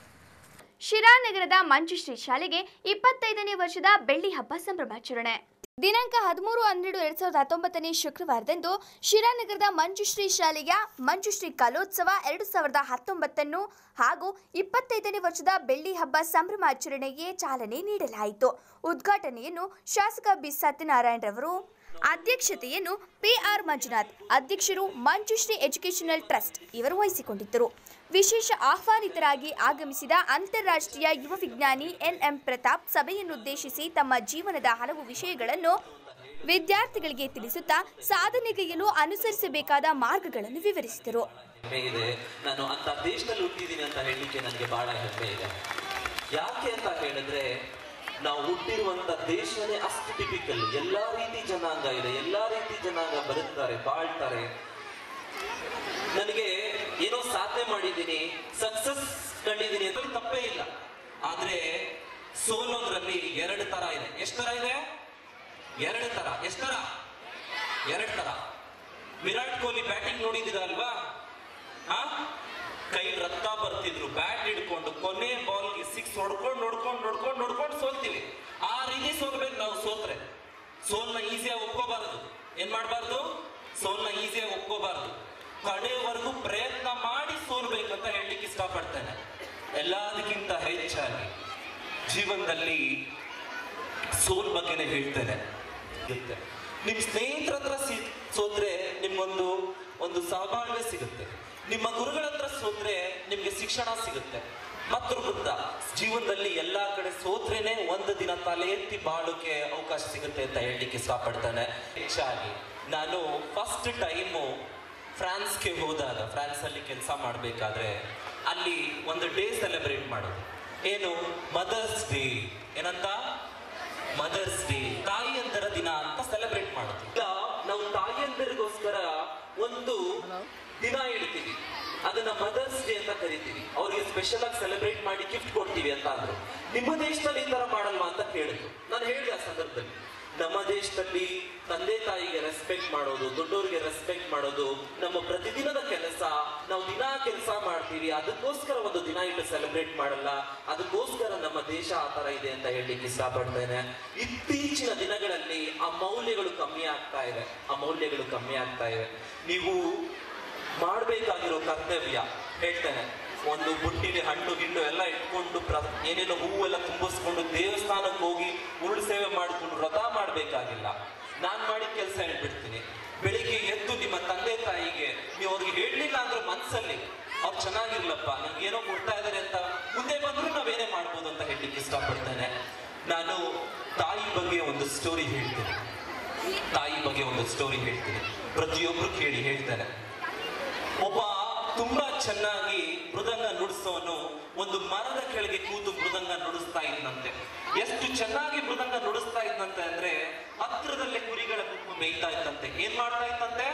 ಶಿರಾನಗರದ ಮಂಜುಶ್ರೀ ಶಾಲೆಗೆ ಇಪ್ಪತ್ತೈದನೇ ವರ್ಷದ ಬೆಳ್ಳಿ ಹಬ್ಬ ಸಂಭ್ರಮಾಚರಣೆ. ದಿನಾಂಕ ಹದಿಮೂರು ಹನ್ನೆರಡು ಎರಡ್ ಸಾವಿರದ ಹತ್ತೊಂಬತ್ತನೇ ಶುಕ್ರವಾರದಂದು ಶಿರಾನಗರದ ಮಂಜುಶ್ರೀ ಶಾಲೆಯ ಮಂಜುಶ್ರೀ ಕಲೋತ್ಸವ ಎರಡು ಸಾವಿರದ ಹತ್ತೊಂಬತ್ತನ್ನು ಹಾಗೂ ಇಪ್ಪತ್ತೈದನೇ ವರ್ಷದ ಬೆಳ್ಳಿ ಹಬ್ಬ ಸಂಭ್ರಮಾಚರಣೆಗೆ ಚಾಲನೆ ನೀಡಲಾಯಿತು. ಉದ್ಘಾಟನೆಯನ್ನು ಶಾಸಕ ಬಿ ಸತ್ಯನಾರಾಯಣರವರು, ಅಧ್ಯಕ್ಷತೆಯನ್ನು ಪಿ ಆರ್ ಮಂಜುನಾಥ್, ಅಧ್ಯಕ್ಷರು ಮಂಜುಶ್ರೀ ಎಜುಕೇಷನಲ್ ಟ್ರಸ್ಟ್ ಇವರು ವಹಿಸಿಕೊಂಡಿದ್ದರು. ವಿಶೇಷ ಆಹ್ವಾನಿತರಾಗಿ ಆಗಮಿಸಿದ ಅಂತಾರಾಷ್ಟ್ರೀಯ ಯುವ ವಿಜ್ಞಾನಿ ಎನ್ ಎಂ ಪ್ರತಾಪ್ ಸಭೆಯನ್ನುದ್ದೇಶಿಸಿ ತಮ್ಮ ಜೀವನದ ಹಲವು ವಿಷಯಗಳನ್ನು ವಿದ್ಯಾರ್ಥಿಗಳಿಗೆ ತಿಳಿಸುತ್ತಾ ಸಾಧನೆಗೈಯಲು ಅನುಸರಿಸಬೇಕಾದ ಮಾರ್ಗಗಳನ್ನು ವಿವರಿಸಿದರು. ನಾನು ಅಂತ ದೇಶದಲ್ಲಿ ಹುಟ್ಟಿದ್ದೀನಿ ಅಂತ ಹೇಳಲಿಕ್ಕೆ ನನಗೆ ಬಹಳ ಹೆಮ್ಮೆ ಇದೆ. ಯಾಕೆ ಅಂತ ಹೇಳಿದ್ರೆ ನಾವು ಹುಟ್ಟಿರುವಂತ ದೇಶನೇ ಅಷ್ಟು ಟಿಪಿಕಲ್. ಎಲ್ಲಾ ರೀತಿ ಜನಾಂಗ ಇದೆ, ಎಲ್ಲಾ ರೀತಿ ಜನಾಂಗ ಬದುಕ್ತಾರೆ, ಬಾಳ್ತಾರೆ. ನನಗೆ ಏನೋ ಸಾಧನೆ ಮಾಡಿದ್ದೀನಿ, ಸಕ್ಸಸ್ ಕಂಡಿದ್ದೀನಿ ಅಂತ ತಪ್ಪೇ ಇಲ್ಲ. ಆದ್ರೆ ಸೋಲೋದ್ರಲ್ಲಿ ಎರಡು ತರ ಇದೆ. ಎಷ್ಟು ತರ ಇದೆ? ಎರಡು ತರ. ಎಷ್ಟು ತರ? ಎರಡು ತರ. ವಿರಾಟ್ ಕೊಹ್ಲಿ ಬ್ಯಾಟಿಂಗ್ ನೋಡಿದ್ದೀರಾ ಅಲ್ವಾ? ಆ ಕೈ ರಕ್ತ ಬರ್ತಿದ್ರು, ಬ್ಯಾಟ್ ಹಿಡ್ಕೊಂಡು ಕೊನೆ ಬಾಲ್ಗೆ ಸಿಕ್ಸ್ ಹೊಡ್ಕೊಂಡು ನೋಡ್ಕೊಂಡು ನೋಡ್ಕೊಂಡು ನೋಡ್ಕೊಂಡು ಸೋಲ್ತೀವಿ. ಆ ರೀತಿ ಸೋಲ್ಬೇಕು ನಾವು. ಸೋತ್ರೆ ಸೋಲ್ನ ಈಸಿಯಾಗಿ ಒಪ್ಕೋಬಾರದು. ಏನ್ ಮಾಡಬಾರ್ದು? ಸೋಲ್ನ ಈಸಿಯಾಗಿ ಒಪ್ಕೋಬಾರ್ದು. ಕಡೆವರೆಗೂ ಪ್ರಯತ್ನ ಮಾಡಿ ಸೋಲ್ಬೇಕಂತ ಹೇಳಲಿಕ್ಕೆ ಇಷ್ಟಪಡ್ತೇನೆ. ಎಲ್ಲದಕ್ಕಿಂತ ಹೆಚ್ಚಾಗಿ ಜೀವನದಲ್ಲಿ ಸೋಲ್ ಬಗ್ಗೆನೇ ಹೇಳ್ತೇನೆ. ಸಿಗುತ್ತೆ. ನಿಮ್ಮ ಸ್ನೇಹಿತರ ಹತ್ರ ಸಿ ಸೋತ್ರೆ ನಿಮ್ಗೊಂದು ಒಂದು ಸಹಬಾಳ್ವೆ ಸಿಗುತ್ತೆ. ನಿಮ್ಮ ಗುರುಗಳ ಹತ್ರ ಸೋತ್ರೆ ನಿಮ್ಗೆ ಶಿಕ್ಷಣ ಸಿಗುತ್ತೆ. ಮಾತೃವೃತ್ತ ಜೀವನದಲ್ಲಿ ಎಲ್ಲಾ ಕಡೆ ಸೋತ್ರೇನೆ ಒಂದು ದಿನ ತಲೆ ಎತ್ತಿ ಬಾಳೋಕೆ ಅವಕಾಶ ಸಿಗುತ್ತೆ ಅಂತ ಹೇಳಲಿಕ್ಕೆ ಇಷ್ಟಪಡ್ತಾನೆ. ಹೆಚ್ಚಾಗಿ ನಾನು ಫಸ್ಟ್ ಟೈಮು ಫ್ರಾನ್ಸ್ಗೆ ಹೋದಾಗ, ಫ್ರಾನ್ಸ್ ಅಲ್ಲಿ ಕೆಲಸ ಮಾಡಬೇಕಾದ್ರೆ ಅಲ್ಲಿ ಒಂದು ಡೇ ಸೆಲೆಬ್ರೇಟ್ ಮಾಡೋದು. ಏನು? Mother's day. ಏನಂತ? ಮದರ್ಸ್ ಡೇ, ತಾಯಿಯಂದರ ದಿನ ಅಂತ ಸೆಲೆಬ್ರೇಟ್ ಮಾಡೋದು. ಈಗ ನಾವು ತಾಯಿಯಂದರಿಗೋಸ್ಕರ ಒಂದು ದಿನ ಇಡ್ತೀವಿ, ಅದನ್ನ ಮದರ್ಸ್ ಡೇ ಅಂತ ಕರಿತೀವಿ. ಅವ್ರಿಗೆ ಸ್ಪೆಷಲ್ ಆಗಿ ಸೆಲೆಬ್ರೇಟ್ ಮಾಡಿ ಗಿಫ್ಟ್ ಕೊಡ್ತೀವಿ ಅಂತ ಅಂದ್ರು. ನಿಮ್ಮ ದೇಶದಲ್ಲಿ ಈ ತರ ಮಾಡಲ್ವಾ ಅಂತ ಕೇಳಿದ್ರು. ನಾನು ಹೇಳಿದೆ ಆ ಸಂದರ್ಭದಲ್ಲಿ, ನಮ್ಮ ದೇಶದಲ್ಲಿ ತಂದೆ ತಾಯಿಗೆ ರೆಸ್ಪೆಕ್ಟ್ ಮಾಡೋದು, ದೊಡ್ಡವರಿಗೆ ರೆಸ್ಪೆಕ್ಟ್ ಮಾಡೋದು ನಮ್ಮ ಪ್ರತಿದಿನದ ಕೆಲಸ. ನಾವು ದಿನ ಕೆಲಸ ಮಾಡ್ತೀವಿ, ಅದಕ್ಕೋಸ್ಕರ ಒಂದು ದಿನ ಇಟ್ಟು ಸೆಲೆಬ್ರೇಟ್ ಮಾಡಲ್ಲ. ಅದಕ್ಕೋಸ್ಕರ ನಮ್ಮ ದೇಶ ಆ ತರ ಇದೆ ಅಂತ ಹೇಳಲಿಕ್ಕೆ ಇಷ್ಟಪಡ್ತೇನೆ. ಇತ್ತೀಚಿನ ದಿನಗಳಲ್ಲಿ ಆ ಮೌಲ್ಯಗಳು ಕಮ್ಮಿ ಆಗ್ತಾ ಇದೆ, ಆ ಮೌಲ್ಯಗಳು ಕಮ್ಮಿ ಆಗ್ತಾ ಇವೆ. ನೀವು ಮಾಡಬೇಕಾಗಿರೋ ಕರ್ತವ್ಯ ಹೇಳ್ತೇನೆ, ಒಂದು ಬುಟ್ಟಿಲಿ ಹಣ್ಣು ಗಿಣ್ಣು ಎಲ್ಲ ಇಟ್ಕೊಂಡು ಪ್ರ ಏನೇನೋ ಹೂವೆಲ್ಲ ತುಂಬಿಸ್ಕೊಂಡು ದೇವಸ್ಥಾನಕ್ಕೆ ಹೋಗಿ ಉರುಳು ಸೇವೆ ಮಾಡಿಕೊಂಡು ವ್ರತ ಮಾಡಬೇಕಾಗಿಲ್ಲ. ನಾನು ಮಾಡಿದ ಕೆಲಸ ಹೇಳ್ಬಿಡ್ತೀನಿ. ಬೆಳಿಗ್ಗೆ ಎದ್ದು ನಿಮ್ಮ ತಂದೆ ತಾಯಿಗೆ ನೀವು ಅವ್ರಿಗೆ ಹೇಳಲಿಲ್ಲ ಅಂದ್ರೆ ಮನಸ್ಸಲ್ಲಿ ಅವ್ರು ಚೆನ್ನಾಗಿರ್ಲಪ್ಪ, ನಮ್ಗೆ ಏನೋ ಕೊಡ್ತಾ ಇದಾರೆ ಅಂತ ಮುಂದೆ ಬಂದ್ರು ನಾವೇನೇ ಮಾಡ್ಬೋದು ಅಂತ ಹೇಳಲಿಕ್ಕೆ ಇಷ್ಟಪಡ್ತೇನೆ. ನಾನು ತಾಯಿ ಬಗ್ಗೆ ಒಂದು ಸ್ಟೋರಿ ಹೇಳ್ತೀನಿ. ತಾಯಿ ಬಗ್ಗೆ ಒಂದು ಸ್ಟೋರಿ ಹೇಳ್ತೀನಿ, ಪ್ರತಿಯೊಬ್ರು ಕೇಳಿ ಹೇಳ್ತೇನೆ. ಒಬ್ಬ ತುಂಬಾ ಚೆನ್ನಾಗಿ ಮೃದಂಗ ನುಡಿಸೋನು ಒಂದು ಮರದ ಕೆಳಗೆ ಕೂತು ಮೃದಂಗ ನುಡಿಸ್ತಾ ಇದ್ದಂತೆ. ಎಷ್ಟು ಚೆನ್ನಾಗಿ ಮೃದಂಗ ನುಡಿಸ್ತಾ ಇದ್ದಂತೆ ಅಂದ್ರೆ ಹತ್ರದಲ್ಲೇ ಕುರಿಗಳ ಗುಂಪು ಮೇಯ್ತಾ ಇತ್ತಂತೆ. ಏನ್ ಮಾಡ್ತಾ ಇತ್ತಂತೆ?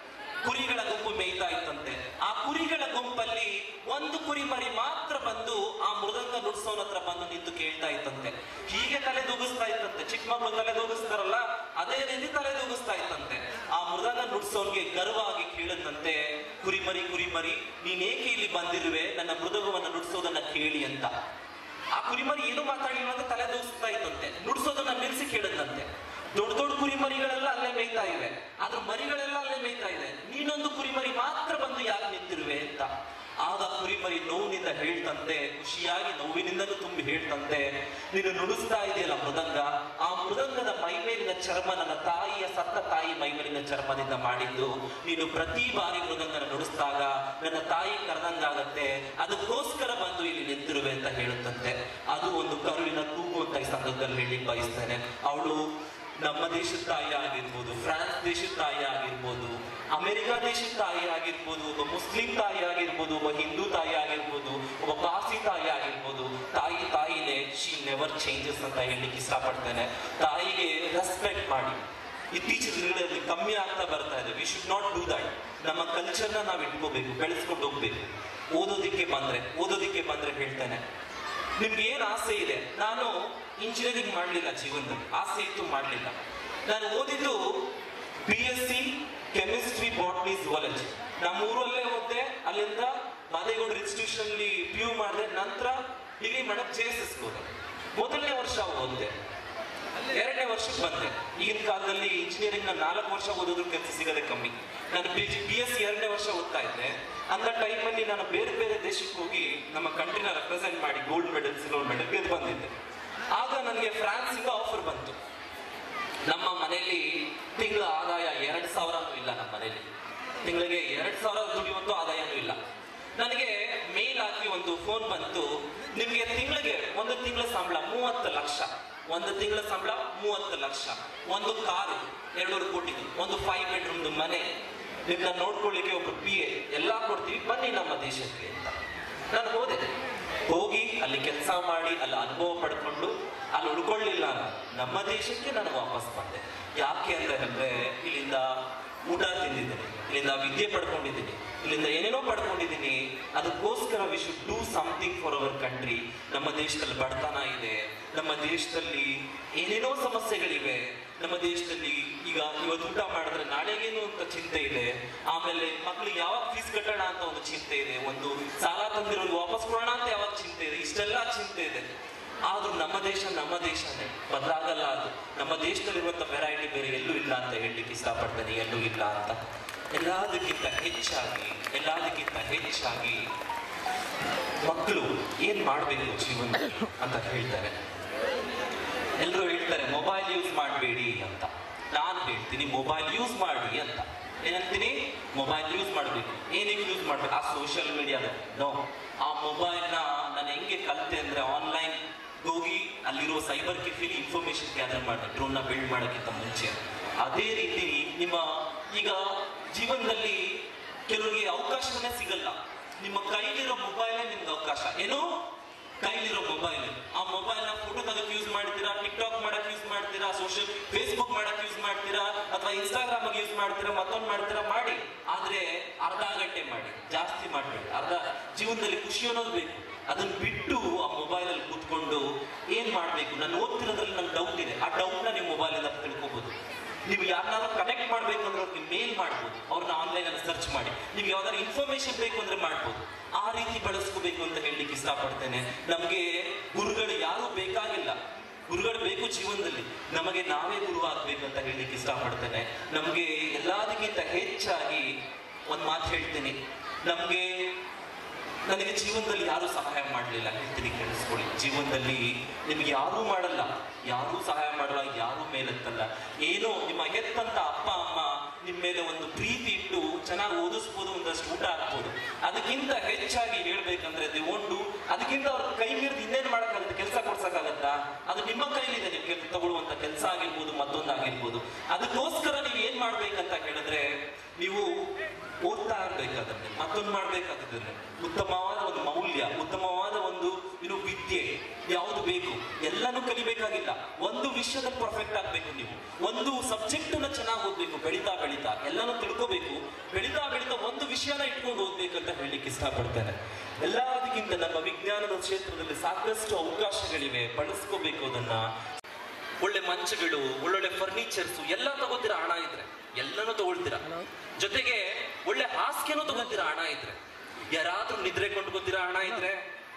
ಕುರಿಗಳ ಗುಂಪು ಮೇಯ್ತಾ ಇತ್ತಂತೆ. ಆ ಕುರಿಗಳ ಗುಂಪಲ್ಲಿ ಒಂದು ಕುರಿ ಮರಿ ಮಾತ್ರ ಬಂದು ಆ ಮೃದಂಗ ನುಡ್ಸೋನ ಹತ್ರ ಬಂದು ನಿಂತು ಕೇಳ್ತಾ ಇತ್ತಂತೆ. ಹೀಗೆ ತಲೆ ದೂಗಿಸ್ತಾ ಇತ್ತಂತೆ, ಚಿಕ್ಕ ಮಕ್ಕಳು ತಲೆ ದೂಗಿಸ್ತಾರಲ್ಲ ಅದೇ ರೀತಿ ತಲೆ ದೂಗಿಸ್ತಾ ಇತ್ತಂತೆ. ಆ ಮೃದಂಗ ನುಡ್ಸೋನ್ಗೆ ಗರ್ವವಾಗಿ ಕೇಳಿದಂತೆ, ಕುರಿಮರಿ ಕುರಿಮರಿ ನೀನೇಕೆ ಇಲ್ಲಿ ಬಂದಿರುವೆ, ನನ್ನ ಮೃದಂಗವನ್ನು ನುಡ್ಸೋದನ್ನ ಕೇಳಿ ಅಂತ. ಆ ಕುರಿಮರಿ ಏನು ಮಾತಾಡಿಲ್ಲ ಅಂತ ತಲೆ ದೂಗಿಸ್ತಾ ಇತ್ತಂತೆ. ನುಡ್ಸೋದನ್ನ ನಿಲ್ಸಿ ಕೇಳಿದಂತೆ. ದೊಡ್ಡ ದೊಡ್ಡ ಕುರಿಮರಿಗಳೆಲ್ಲ ಅಲ್ಲೇ ಮೇಯ್ತಾ ಇವೆ, ಆದ್ರ ಮರಿಗಳೆಲ್ಲ ಅಲ್ಲೇ ಮೇಯ್ತಾ ಇದೆ, ನೀನೊಂದು ಕುರಿಮರಿ ಮಾತ್ರ ಬಂದು ಯಾಕೆ ನಿಂತಿರುವೆ ಅಂತ. ಆಗ ಕುರಿಮರಿ ನೋವಿನಿಂದ ಹೇಳ್ತಂತೆ, ಖುಷಿಯಾಗಿ ನೋವಿನಿಂದಲೂ ತುಂಬಿ ಹೇಳ್ತಂತೆ, ನೀನು ನುಡಿಸ್ತಾ ಇದೆಯಲ್ಲ ಮೃದಂಗ, ಆ ಮೃದಂಗದ ಮೈಮೇಲಿನ ಚರ್ಮ ನನ್ನ ತಾಯಿಯ ಸತ್ತ ತಾಯಿ ಮೈಮೇಲಿನ ಚರ್ಮದಿಂದ ಮಾಡಿದ್ದು. ನೀನು ಪ್ರತಿ ಬಾರಿ ಮೃದಂಗನ ನುಡಿಸಿದಾಗ ನನ್ನ ತಾಯಿ ಕರೆದಂಗಾಗತ್ತೆ, ಅದಕ್ಕೋಸ್ಕರ ಬಂದು ಇಲ್ಲಿ ನಿಂತಿರುವೆ ಅಂತ ಹೇಳುತ್ತಂತೆ. ಅದು ಒಂದು ಕರುಳಿನ ಕೂಗು ಅಂತ ಈ ಸಂದರ್ಭದಲ್ಲಿ ಹೇಳಿ ಬಯಸ್ತೇನೆ. ಅವಳು ನಮ್ಮ ದೇಶದ ತಾಯಿ ಆಗಿರ್ಬೋದು, ಫ್ರಾನ್ಸ್ ದೇಶದ ತಾಯಿ ಆಗಿರ್ಬೋದು, ಅಮೆರಿಕ ದೇಶದ ತಾಯಿ ಆಗಿರ್ಬೋದು, ಒಬ್ಬ ಮುಸ್ಲಿಂ ತಾಯಿ ಆಗಿರ್ಬೋದು, ಒಬ್ಬ ಹಿಂದೂ ತಾಯಿ ಆಗಿರ್ಬೋದು, ಒಬ್ಬ ಪಾರ್ಸಿ ತಾಯಿ ಆಗಿರ್ಬೋದು, ತಾಯಿ ತಾಯಿನೇ, ಶಿ ನೆವರ್ ಚೇಂಜಸ್ ಅಂತ ಹೇಳಲಿಕ್ಕೆ ಇಷ್ಟಪಡ್ತೇನೆ. ತಾಯಿಗೆ ರೆಸ್ಪೆಕ್ಟ್ ಮಾಡಿ. ಇತ್ತೀಚಿನ ದಿನಗಳಲ್ಲಿ ಕಮ್ಮಿ ಆಗ್ತಾ ಬರ್ತಾ ಇದೆ. We should not do that. ನಮ್ಮ ಕಲ್ಚರ್ನ ನಾವು ಇಟ್ಕೋಬೇಕು, ಬೆಳೆಸ್ಕೊಂಡು ಹೋಗ್ಬೇಕು. ಓದೋದಿಕ್ಕೆ ಬಂದ್ರೆ ಓದೋದಿಕ್ಕೆ ಬಂದ್ರೆ ಹೇಳ್ತೇನೆ, ನಿಮ್ಗೆ ಏನ್ ಆಸೆ ಇದೆ? ನಾನು ಇಂಜಿನಿಯರಿಂಗ್ ಮಾಡಲಿಲ್ಲ ಜೀವನದಲ್ಲಿ, ಆಸೆ ಇತ್ತು ಮಾಡಲಿಲ್ಲ. ನಾನು ಓದಿದ್ದು B S C chemistry botany zoology. ನಮ್ಮ ಊರಲ್ಲೇ ಓದಿದೆ, ಅಲ್ಲಿಂದ ಮಾದೇಗೌಡ ಇನ್ಸ್ಟಿಟ್ಯೂಷನ್ ಅಲ್ಲಿ ಪಿ ಯು ಮಾಡಿದೆ, ನಂತರ ಡಿಗ್ರಿ ಮಾಡಕ್ ಜೆ ಎಸ್ ಎಸ್ ಹೋದೆ. ಮೊದಲನೇ ವರ್ಷ ಓದಿದೆ, ಎರಡನೇ ವರ್ಷಕ್ಕೆ ಬಂದೆ. ಈಗಿನ ಕಾಲದಲ್ಲಿ ಇಂಜಿನಿಯರಿಂಗ್ ನ ನಾಲ್ಕು ವರ್ಷ ಓದೋದ್ರ ಕೆಲಸ ಸಿಗೋದೇ ಕಮ್ಮಿ. ನಾನು ಬಿ ಬಿ ಎಸ್ ಸಿ ಎರಡನೇ ವರ್ಷ ಓದ್ತಾ ಇದ್ದೆ. ಅಂತ ಟೈಮಲ್ಲಿ ನಾನು ಬೇರೆ ಬೇರೆ ದೇಶಕ್ಕೆ ಹೋಗಿ ನಮ್ಮ ಕಂಟ್ರಿನ ರೆಪ್ರೆಸೆಂಟ್ ಮಾಡಿ ಗೋಲ್ಡ್ ಮೆಡಲ್ ಸಿಲ್ವರ್ ಮೆಡಲ್ ಗೆದ್ದು ಬಂದಿದ್ದೆ. ಆಗ ನನಗೆ ಫ್ರಾನ್ಸ್ ಇಂದ ಆಫರ್ ಬಂತು. ನಮ್ಮ ಮನೆಯಲ್ಲಿ ತಿಂಗಳ ಆದಾಯ ಎರಡ್ ಸಾವಿರನೂ ಇಲ್ಲ. ನಮ್ಮ ಮನೆಯಲ್ಲಿ ತಿಂಗಳಿಗೆ ಎರಡ್ ಸಾವಿರ ದುಡಿಯುವಂತೂ ಆದಾಯನೂ ಇಲ್ಲ. ನನಗೆ ಮೇಲ್ ಹಾಕಿ ಒಂದು ಫೋನ್ ಬಂತು, ನಿಮ್ಗೆ ತಿಂಗಳಿಗೆ ಒಂದು ತಿಂಗಳ ಸಂಬಳ ಮೂವತ್ತು ಲಕ್ಷ, ಒಂದು ತಿಂಗಳ ಸಂಬಳ ಮೂವತ್ತು ಲಕ್ಷ, ಒಂದು ಕಾರು ಎರಡೂವರೆ ಕೋಟಿದು, ಒಂದು ಫೈವ್ ಬೆಡ್ರೂಮ್ದು ಮನೆ, ನಿಮ್ಮನ್ನ ನೋಡ್ಕೊಳ್ಳಿಕ್ಕೆ ಒಬ್ರು ಪಿ ಎ, ಎಲ್ಲ ಕೊಡ್ತೀವಿ, ಬನ್ನಿ ನಮ್ಮ ದೇಶಕ್ಕೆ ಅಂತ. ನಾನು ಹೋದೆ. ಹೋಗಿ ಅಲ್ಲಿ ಕೆಲಸ ಮಾಡಿ ಅಲ್ಲಿ ಅನುಭವ ಪಡ್ಕೊಂಡು ಅಲ್ಲಿ ಉಳ್ಕೊಳ್ಳಿಲ್ಲ. ನಮ್ಮ ದೇಶಕ್ಕೆ ನಾನು ವಾಪಸ್ ಬಂದೆ. ಯಾಕೆ ಅಂತ ಹೇಳಿದ್ರೆ ಇಲ್ಲಿಂದ ಊಟ ತಿಂದಿದ್ದೀನಿ, ಇಲ್ಲಿಂದ ವಿದ್ಯೆ ಪಡ್ಕೊಂಡಿದ್ದೀನಿ, ಇಲ್ಲಿಂದ ಏನೇನೋ ಪಡ್ಕೊಂಡಿದ್ದೀನಿ. ಅದಕ್ಕೋಸ್ಕರ we should do something for our country. ನಮ್ಮ ದೇಶದಲ್ಲಿ ಬಡತನ ಇದೆ, ನಮ್ಮ ದೇಶದಲ್ಲಿ ಏನೇನೋ ಸಮಸ್ಯೆಗಳಿವೆ, ನಮ್ಮ ದೇಶದಲ್ಲಿ ಈಗ ಇವತ್ತು ಊಟ ಮಾಡಿದ್ರೆ ನಾಳೆಗೇನು ಅಂತ ಚಿಂತೆ ಇದೆ, ಆಮೇಲೆ ಮಕ್ಳಿಗೆ ಯಾವಾಗ ಫೀಸ್ ಕಟ್ಟೋಣ ಅಂತ ಒಂದು ಚಿಂತೆ ಇದೆ, ಒಂದು ಸಾಲ ತಂದಿರೋದು ವಾಪಸ್ ಕೊಡೋಣ ಅಂತ ಯಾವಾಗ ಚಿಂತೆ ಇದೆ, ಇಷ್ಟೆಲ್ಲ ಚಿಂತೆ ಇದೆ. ಆದ್ರೂ ನಮ್ಮ ದೇಶ ನಮ್ಮ ದೇಶನೇ, ಬದಲಾಗಲ್ಲ ಅದು. ನಮ್ಮ ದೇಶದಲ್ಲಿರುವಂಥ ವೆರೈಟಿ ಬೇರೆ ಎಲ್ಲೂ ಇಲ್ಲ ಅಂತ ಹೇಳಲಿಕ್ಕೆ ಇಷ್ಟಪಡ್ತೇನೆ, ಎಲ್ಲೂ ಇಲ್ಲ ಅಂತ. ಎಲ್ಲದಕ್ಕಿಂತ ಹೆಚ್ಚಾಗಿ ಎಲ್ಲದಕ್ಕಿಂತ ಹೆಚ್ಚಾಗಿ ಮಕ್ಕಳು ಏನ್ ಮಾಡಬೇಕು ಜೀವನದಲ್ಲಿ ಅಂತ ಹೇಳ್ತಾರೆ. ಎಲ್ಲರೂ ಹೇಳ್ತಾರೆ ಮೊಬೈಲ್ ಯೂಸ್ ಮಾಡಬೇಡಿ ಅಂತ. ನಾನು ಹೇಳ್ತೀನಿ ಮೊಬೈಲ್ ಯೂಸ್ ಮಾಡಿ ಅಂತ. ಏನಂತೀನಿ? ಮೊಬೈಲ್ ಯೂಸ್ ಮಾಡಬೇಕು. ಏನಕ್ಕೆ ಯೂಸ್ ಮಾಡ್ಬೇಕು? ಆ ಸೋಷಿಯಲ್ ಮೀಡಿಯಾದ ನೋ. ಆ ಮೊಬೈಲ್ನ ನಾನು ಹೆಂಗೆ ಕಲಿತೆ ಅಂದರೆ, ಆನ್ಲೈನ್ ಹೋಗಿ ಅಲ್ಲಿರೋ ಸೈಬರ್ ಕೆಫೆಲಿ ಇನ್ಫಾರ್ಮೇಶನ್ ಗ್ಯಾದರ್ ಮಾಡಿದೆ ಡ್ರೋನ್ನ ಬಿಲ್ಡ್ ಮಾಡೋಕ್ಕಿಂತ ಮುಂಚೆ. ಅದೇ ರೀತಿ ನಿಮ್ಮ ಈಗ ಜೀವನದಲ್ಲಿ ಕೆಲವರಿಗೆ ಅವಕಾಶವೇ ಸಿಗಲ್ಲ. ನಿಮ್ಮ ಕೈಲಿರೋ ಮೊಬೈಲೇ ನಿಮ್ಗೆ ಅವಕಾಶ. ಏನು? ಕೈಲಿರೋ ಮೊಬೈಲ್. ಆ ಮೊಬೈಲ್ನ ಫೋಟೋ ತೆಗೆದು ಯೂಸ್ ಮಾಡ್ತೀರಾ, ಟಿಕ್ ಟಾಕ್ ಮಾಡಕ್ ಯೂಸ್ ಮಾಡ್ತೀರಾ, ಸೋಷಿಯಲ್ ಫೇಸ್ಬುಕ್ ಮಾಡಕ್ ಯೂಸ್ ಮಾಡ್ತೀರಾ, ಅಥವಾ ಇನ್ಸ್ಟಾಗ್ರಾಮ್ ಯೂಸ್ ಮಾಡ್ತೀರಾ, ಮತ್ತೊಂದು ಮಾಡ್ತೀರಾ, ಮಾಡಿ. ಆದ್ರೆ ಅರ್ಧ ಗಂಟೆ ಮಾಡಿ, ಜಾಸ್ತಿ ಮಾಡಬೇಡಿ. ಅರ್ಧ ಜೀವನದಲ್ಲಿ ಖುಷಿ ಅನ್ನೋದು ಬೇಕು. ಅದನ್ನ ಬಿಟ್ಟು ಆ ಮೊಬೈಲಲ್ಲಿ ಕೂತ್ಕೊಂಡು ಏನ್ ಮಾಡ್ಬೇಕು? ನಾನು ಓದ್ತಿರೋದ್ರಲ್ಲಿ ನಂಗೆ ಡೌಟ್ ಇದೆ, ಆ ಡೌಟ್ನ ನೀವು ಮೊಬೈಲಿಂದ ತಿಳ್ಕೊಬಹುದು. ನೀವು ಯಾರನ್ನಾದ್ರೂ ಕನೆಕ್ಟ್ ಮಾಡ್ಬೇಕು ಅಂದ್ರೆ ಅವ್ರಿಗೆ ಮೇಲ್ ಮಾಡ್ಬೋದು, ಅವ್ರನ್ನ ಆನ್ಲೈನ್ ಅಲ್ಲಿ ಸರ್ಚ್ ಮಾಡಿ. ನೀವು ಯಾವ್ದಾದ್ರು ಇನ್ಫಾರ್ಮೇಶನ್ ಬೇಕು ಅಂದ್ರೆ ಮಾಡ್ಬೋದು. ಆ ರೀತಿ ಬಳಸ್ಕೋಬೇಕು ಅಂತ ಹೇಳಲಿಕ್ಕೆ ಇಷ್ಟಪಡ್ತೇನೆ. ನಮ್ಗೆ ಗುರುಗಳು ಯಾರು ಬೇಕಾಗಿಲ್ಲ, ಗುರುಗಳು ಬೇಕು ಜೀವನದಲ್ಲಿ. ನಮಗೆ ನಾವೇ ಗುರು ಆಗ್ಬೇಕು ಅಂತ ಹೇಳಲಿಕ್ಕೆ ಇಷ್ಟಪಡ್ತೇನೆ. ನಮ್ಗೆ ಎಲ್ಲದಕ್ಕಿಂತ ಹೆಚ್ಚಾಗಿ ಒಂದ್ ಮಾತು ಹೇಳ್ತೀನಿ. ನಮ್ಗೆ ನನಗೆ ಜೀವನದಲ್ಲಿ ಯಾರೂ ಸಹಾಯ ಮಾಡಲಿಲ್ಲ. ಹೇಳ್ತೀನಿ, ಕೇಳಿಸ್ಕೊಳ್ಳಿ. ಜೀವನದಲ್ಲಿ ನಿಮ್ಗೆ ಯಾರೂ ಮಾಡಲ್ಲ, ಯಾರೂ ಸಹಾಯ ಮಾಡಲ್ಲ, ಯಾರೂ ಮೇಲೆತ್ತಲ್ಲ. ಏನೋ ನಿಮ್ಮ ಹೆತ್ತಂತ ಅಪ್ಪ ಅಮ್ಮ ನಿಮ್ಮ ಮೇಲೆ ಒಂದು ಪ್ರೀತಿ ಇಟ್ಟು ಚೆನ್ನಾಗಿ ಓದಿಸ್ಬೋದು, ಒಂದಷ್ಟು ಊಟ ಹಾಕ್ಬೋದು. ಅದಕ್ಕಿಂತ ಹೆಚ್ಚಾಗಿ ಹೇಳ್ಬೇಕಂದ್ರೆ ದೇವೊಂಡು ಅದಕ್ಕಿಂತ ಅವ್ರ ಕೈ ಮೀರಿದು ಇನ್ನೇನು ಮಾಡೋಕ್ಕಾಗುತ್ತೆ? ಕೆಲಸ ಕೊಡ್ಸಕ್ಕಾಗತ್ತಾ? ಅದು ನಿಮ್ಮ ಕೈಲಿದೆ. ನೀವು ಕೆಲ್ ತಗೊಳ್ಳುವಂಥ ಕೆಲಸ ಆಗಿರ್ಬೋದು, ಮತ್ತೊಂದು ಆಗಿರ್ಬೋದು. ಅದಕ್ಕೋಸ್ಕರ ನೀವು ಏನ್ ಮಾಡ್ಬೇಕಂತ ಹೇಳಿದ್ರೆ, ನೀವು ಓದ್ತಾ ಇರ್ಬೇಕಾದ್ರೆ, ಮತ್ತೊಂದು ಮಾಡ್ಬೇಕಾದ್ರೆ, ಉತ್ತಮವಾದ ಒಂದು ಮೌಲ್ಯ, ಉತ್ತಮವಾದ ಒಂದು ಏನು ವಿದ್ಯೆ ಯಾವುದು ಬೇಕು ಎಲ್ಲನೂ ಕಲಿಬೇಕಾಗಿಲ್ಲ. ಒಂದು ವಿಷಯದಲ್ಲಿ ಪರ್ಫೆಕ್ಟ್ ಆಗ್ಬೇಕು. ನೀವು ಒಂದು ಸಬ್ಜೆಕ್ಟ್ ನ ಚೆನ್ನಾಗಿ ಓದ್ಬೇಕು. ಬೆಳಿತಾ ಬೆಳಿತಾ ಎಲ್ಲನೂ ತಿಳ್ಕೋಬೇಕು. ಬೆಳಿತಾ ಬೆಳಿತಾ ಒಂದು ವಿಷಯನ ಇಟ್ಕೊಂಡು ಓದ್ಬೇಕಂತ ಹೇಳಲಿಕ್ಕೆ ಇಷ್ಟಪಡ್ತೇನೆ. ಎಲ್ಲದಕ್ಕಿಂತ ನಮ್ಮ ವಿಜ್ಞಾನದ ಕ್ಷೇತ್ರದಲ್ಲಿ ಸಾಕಷ್ಟು ಅವಕಾಶಗಳಿವೆ, ಬಳಸ್ಕೋಬೇಕು. ಅದನ್ನ ಒಳ್ಳೆ ಮಂಚಗಳು, ಒಳ್ಳೊಳ್ಳೆ ಫರ್ನಿಚರ್ಸ್ ಎಲ್ಲ ತಗೋತೀರಾ ಹಣ ಇದ್ರೆ, ಎಲ್ಲನೂ ತಗೊಳ್ತೀರಾ. ಜೊತೆಗೆ ಒಳ್ಳೆ ಹಾಸಿಗೆನೂ ತಗೋತೀರಾ ಹಣ ಇದ್ರೆ. ಯಾರಾದ್ರೂ ನಿದ್ರೆ ಕೊಂಡ್ಕೋತೀರಾ ಹಣ ಇದ್ರೆ?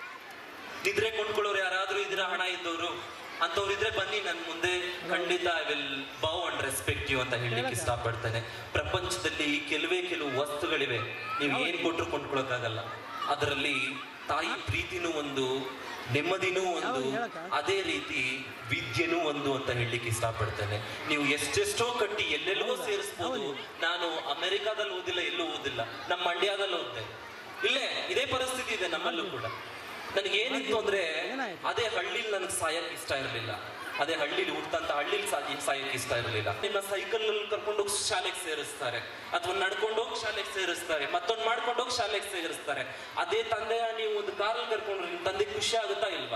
ನಿದ್ರೆ ಕೊಂಡ್ಕೊಳ್ಳೋರು ಯಾರಾದ್ರೂ ಇದ್ದೀರಾ ಹಣ ಇದ್ದವರು? ಅಂತವ್ರು ಇದ್ರೆ ಬನ್ನಿ ನನ್ನ ಮುಂದೆ, ಖಂಡಿತ I will bow and respect you ಅಂತ ಹೇಳಲಿಕ್ಕೆ ಇಷ್ಟಪಡ್ತೇನೆ. ಪ್ರಪಂಚದಲ್ಲಿ ಕೆಲವೇ ಕೆಲವು ವಸ್ತುಗಳಿವೆ, ನೀವು ಏನ್ ಕೊಟ್ಟರು ಕೊಂಡ್ಕೊಳಕ್ಕಾಗಲ್ಲ. ಅದರಲ್ಲಿ ತಾಯಿ ಪ್ರೀತಿನೂ ಒಂದು, ನೆಮ್ಮದಿನೂ ಒಂದು, ಅದೇ ರೀತಿ ವಿದ್ಯೆನೂ ಒಂದು ಅಂತ ಹೇಳಲಿಕ್ಕೆ ಇಷ್ಟಪಡ್ತೇನೆ. ನೀವು ಎಷ್ಟೆಷ್ಟೋ ಕಟ್ಟಿ ಎಲ್ಲೆಲ್ಲೋ ಸೇರಿಸ್ಬೋದು. ನಾನು ಅಮೆರಿಕಾದಲ್ಲಿ ಓದಿಲ್ಲ, ಎಲ್ಲೂ ಓದಿಲ್ಲ, ನಮ್ಮ ಮಂಡ್ಯದಲ್ಲಿ ಓದಿದೆ. ಇಲ್ಲೇ ಇದೇ ಪರಿಸ್ಥಿತಿ ಇದೆ ನಮ್ಮಲ್ಲೂ ಕೂಡ. ನನಗೆ ಏನಿತ್ತು ಅಂದ್ರೆ, ಅದೇ ಹಳ್ಳಿಲಿ ನನಗೆ ಸಾಯಕ್ ಇಷ್ಟ ಇರಲಿಲ್ಲ. ಅದೇ ಹಳ್ಳಿಲಿ ಹುಟ್ಟಂತ ಹಳ್ಳಿಲಿ ಸಾಗಿ ಸಾಯಕ್ ಇಷ್ಟ ಇರಲಿಲ್ಲ. ನಿಮ್ಮ ಸೈಕಲ್ ಅಲ್ಲಿ ಕರ್ಕೊಂಡೋಗಿ ಶಾಲೆಗೆ ಸೇರಿಸ್ತಾರೆ, ಅಥವಾ ನಡ್ಕೊಂಡೋಗಿ ಶಾಲೆಗೆ ಸೇರಿಸ್ತಾರೆ, ಮತ್ತೊಂದು ಮಾಡ್ಕೊಂಡೋಗಿ ಶಾಲೆಗೆ ಸೇರಿಸ್ತಾರೆ. ಅದೇ ತಂದೆ ನೀವು ಒಂದು ಕಾರಲ್ಲಿ ಕರ್ಕೊಂಡ್ರೆ ನಿಮ್ ತಂದೆ ಖುಷಿ ಆಗುತ್ತಾ ಇಲ್ವಾ?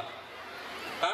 ಆ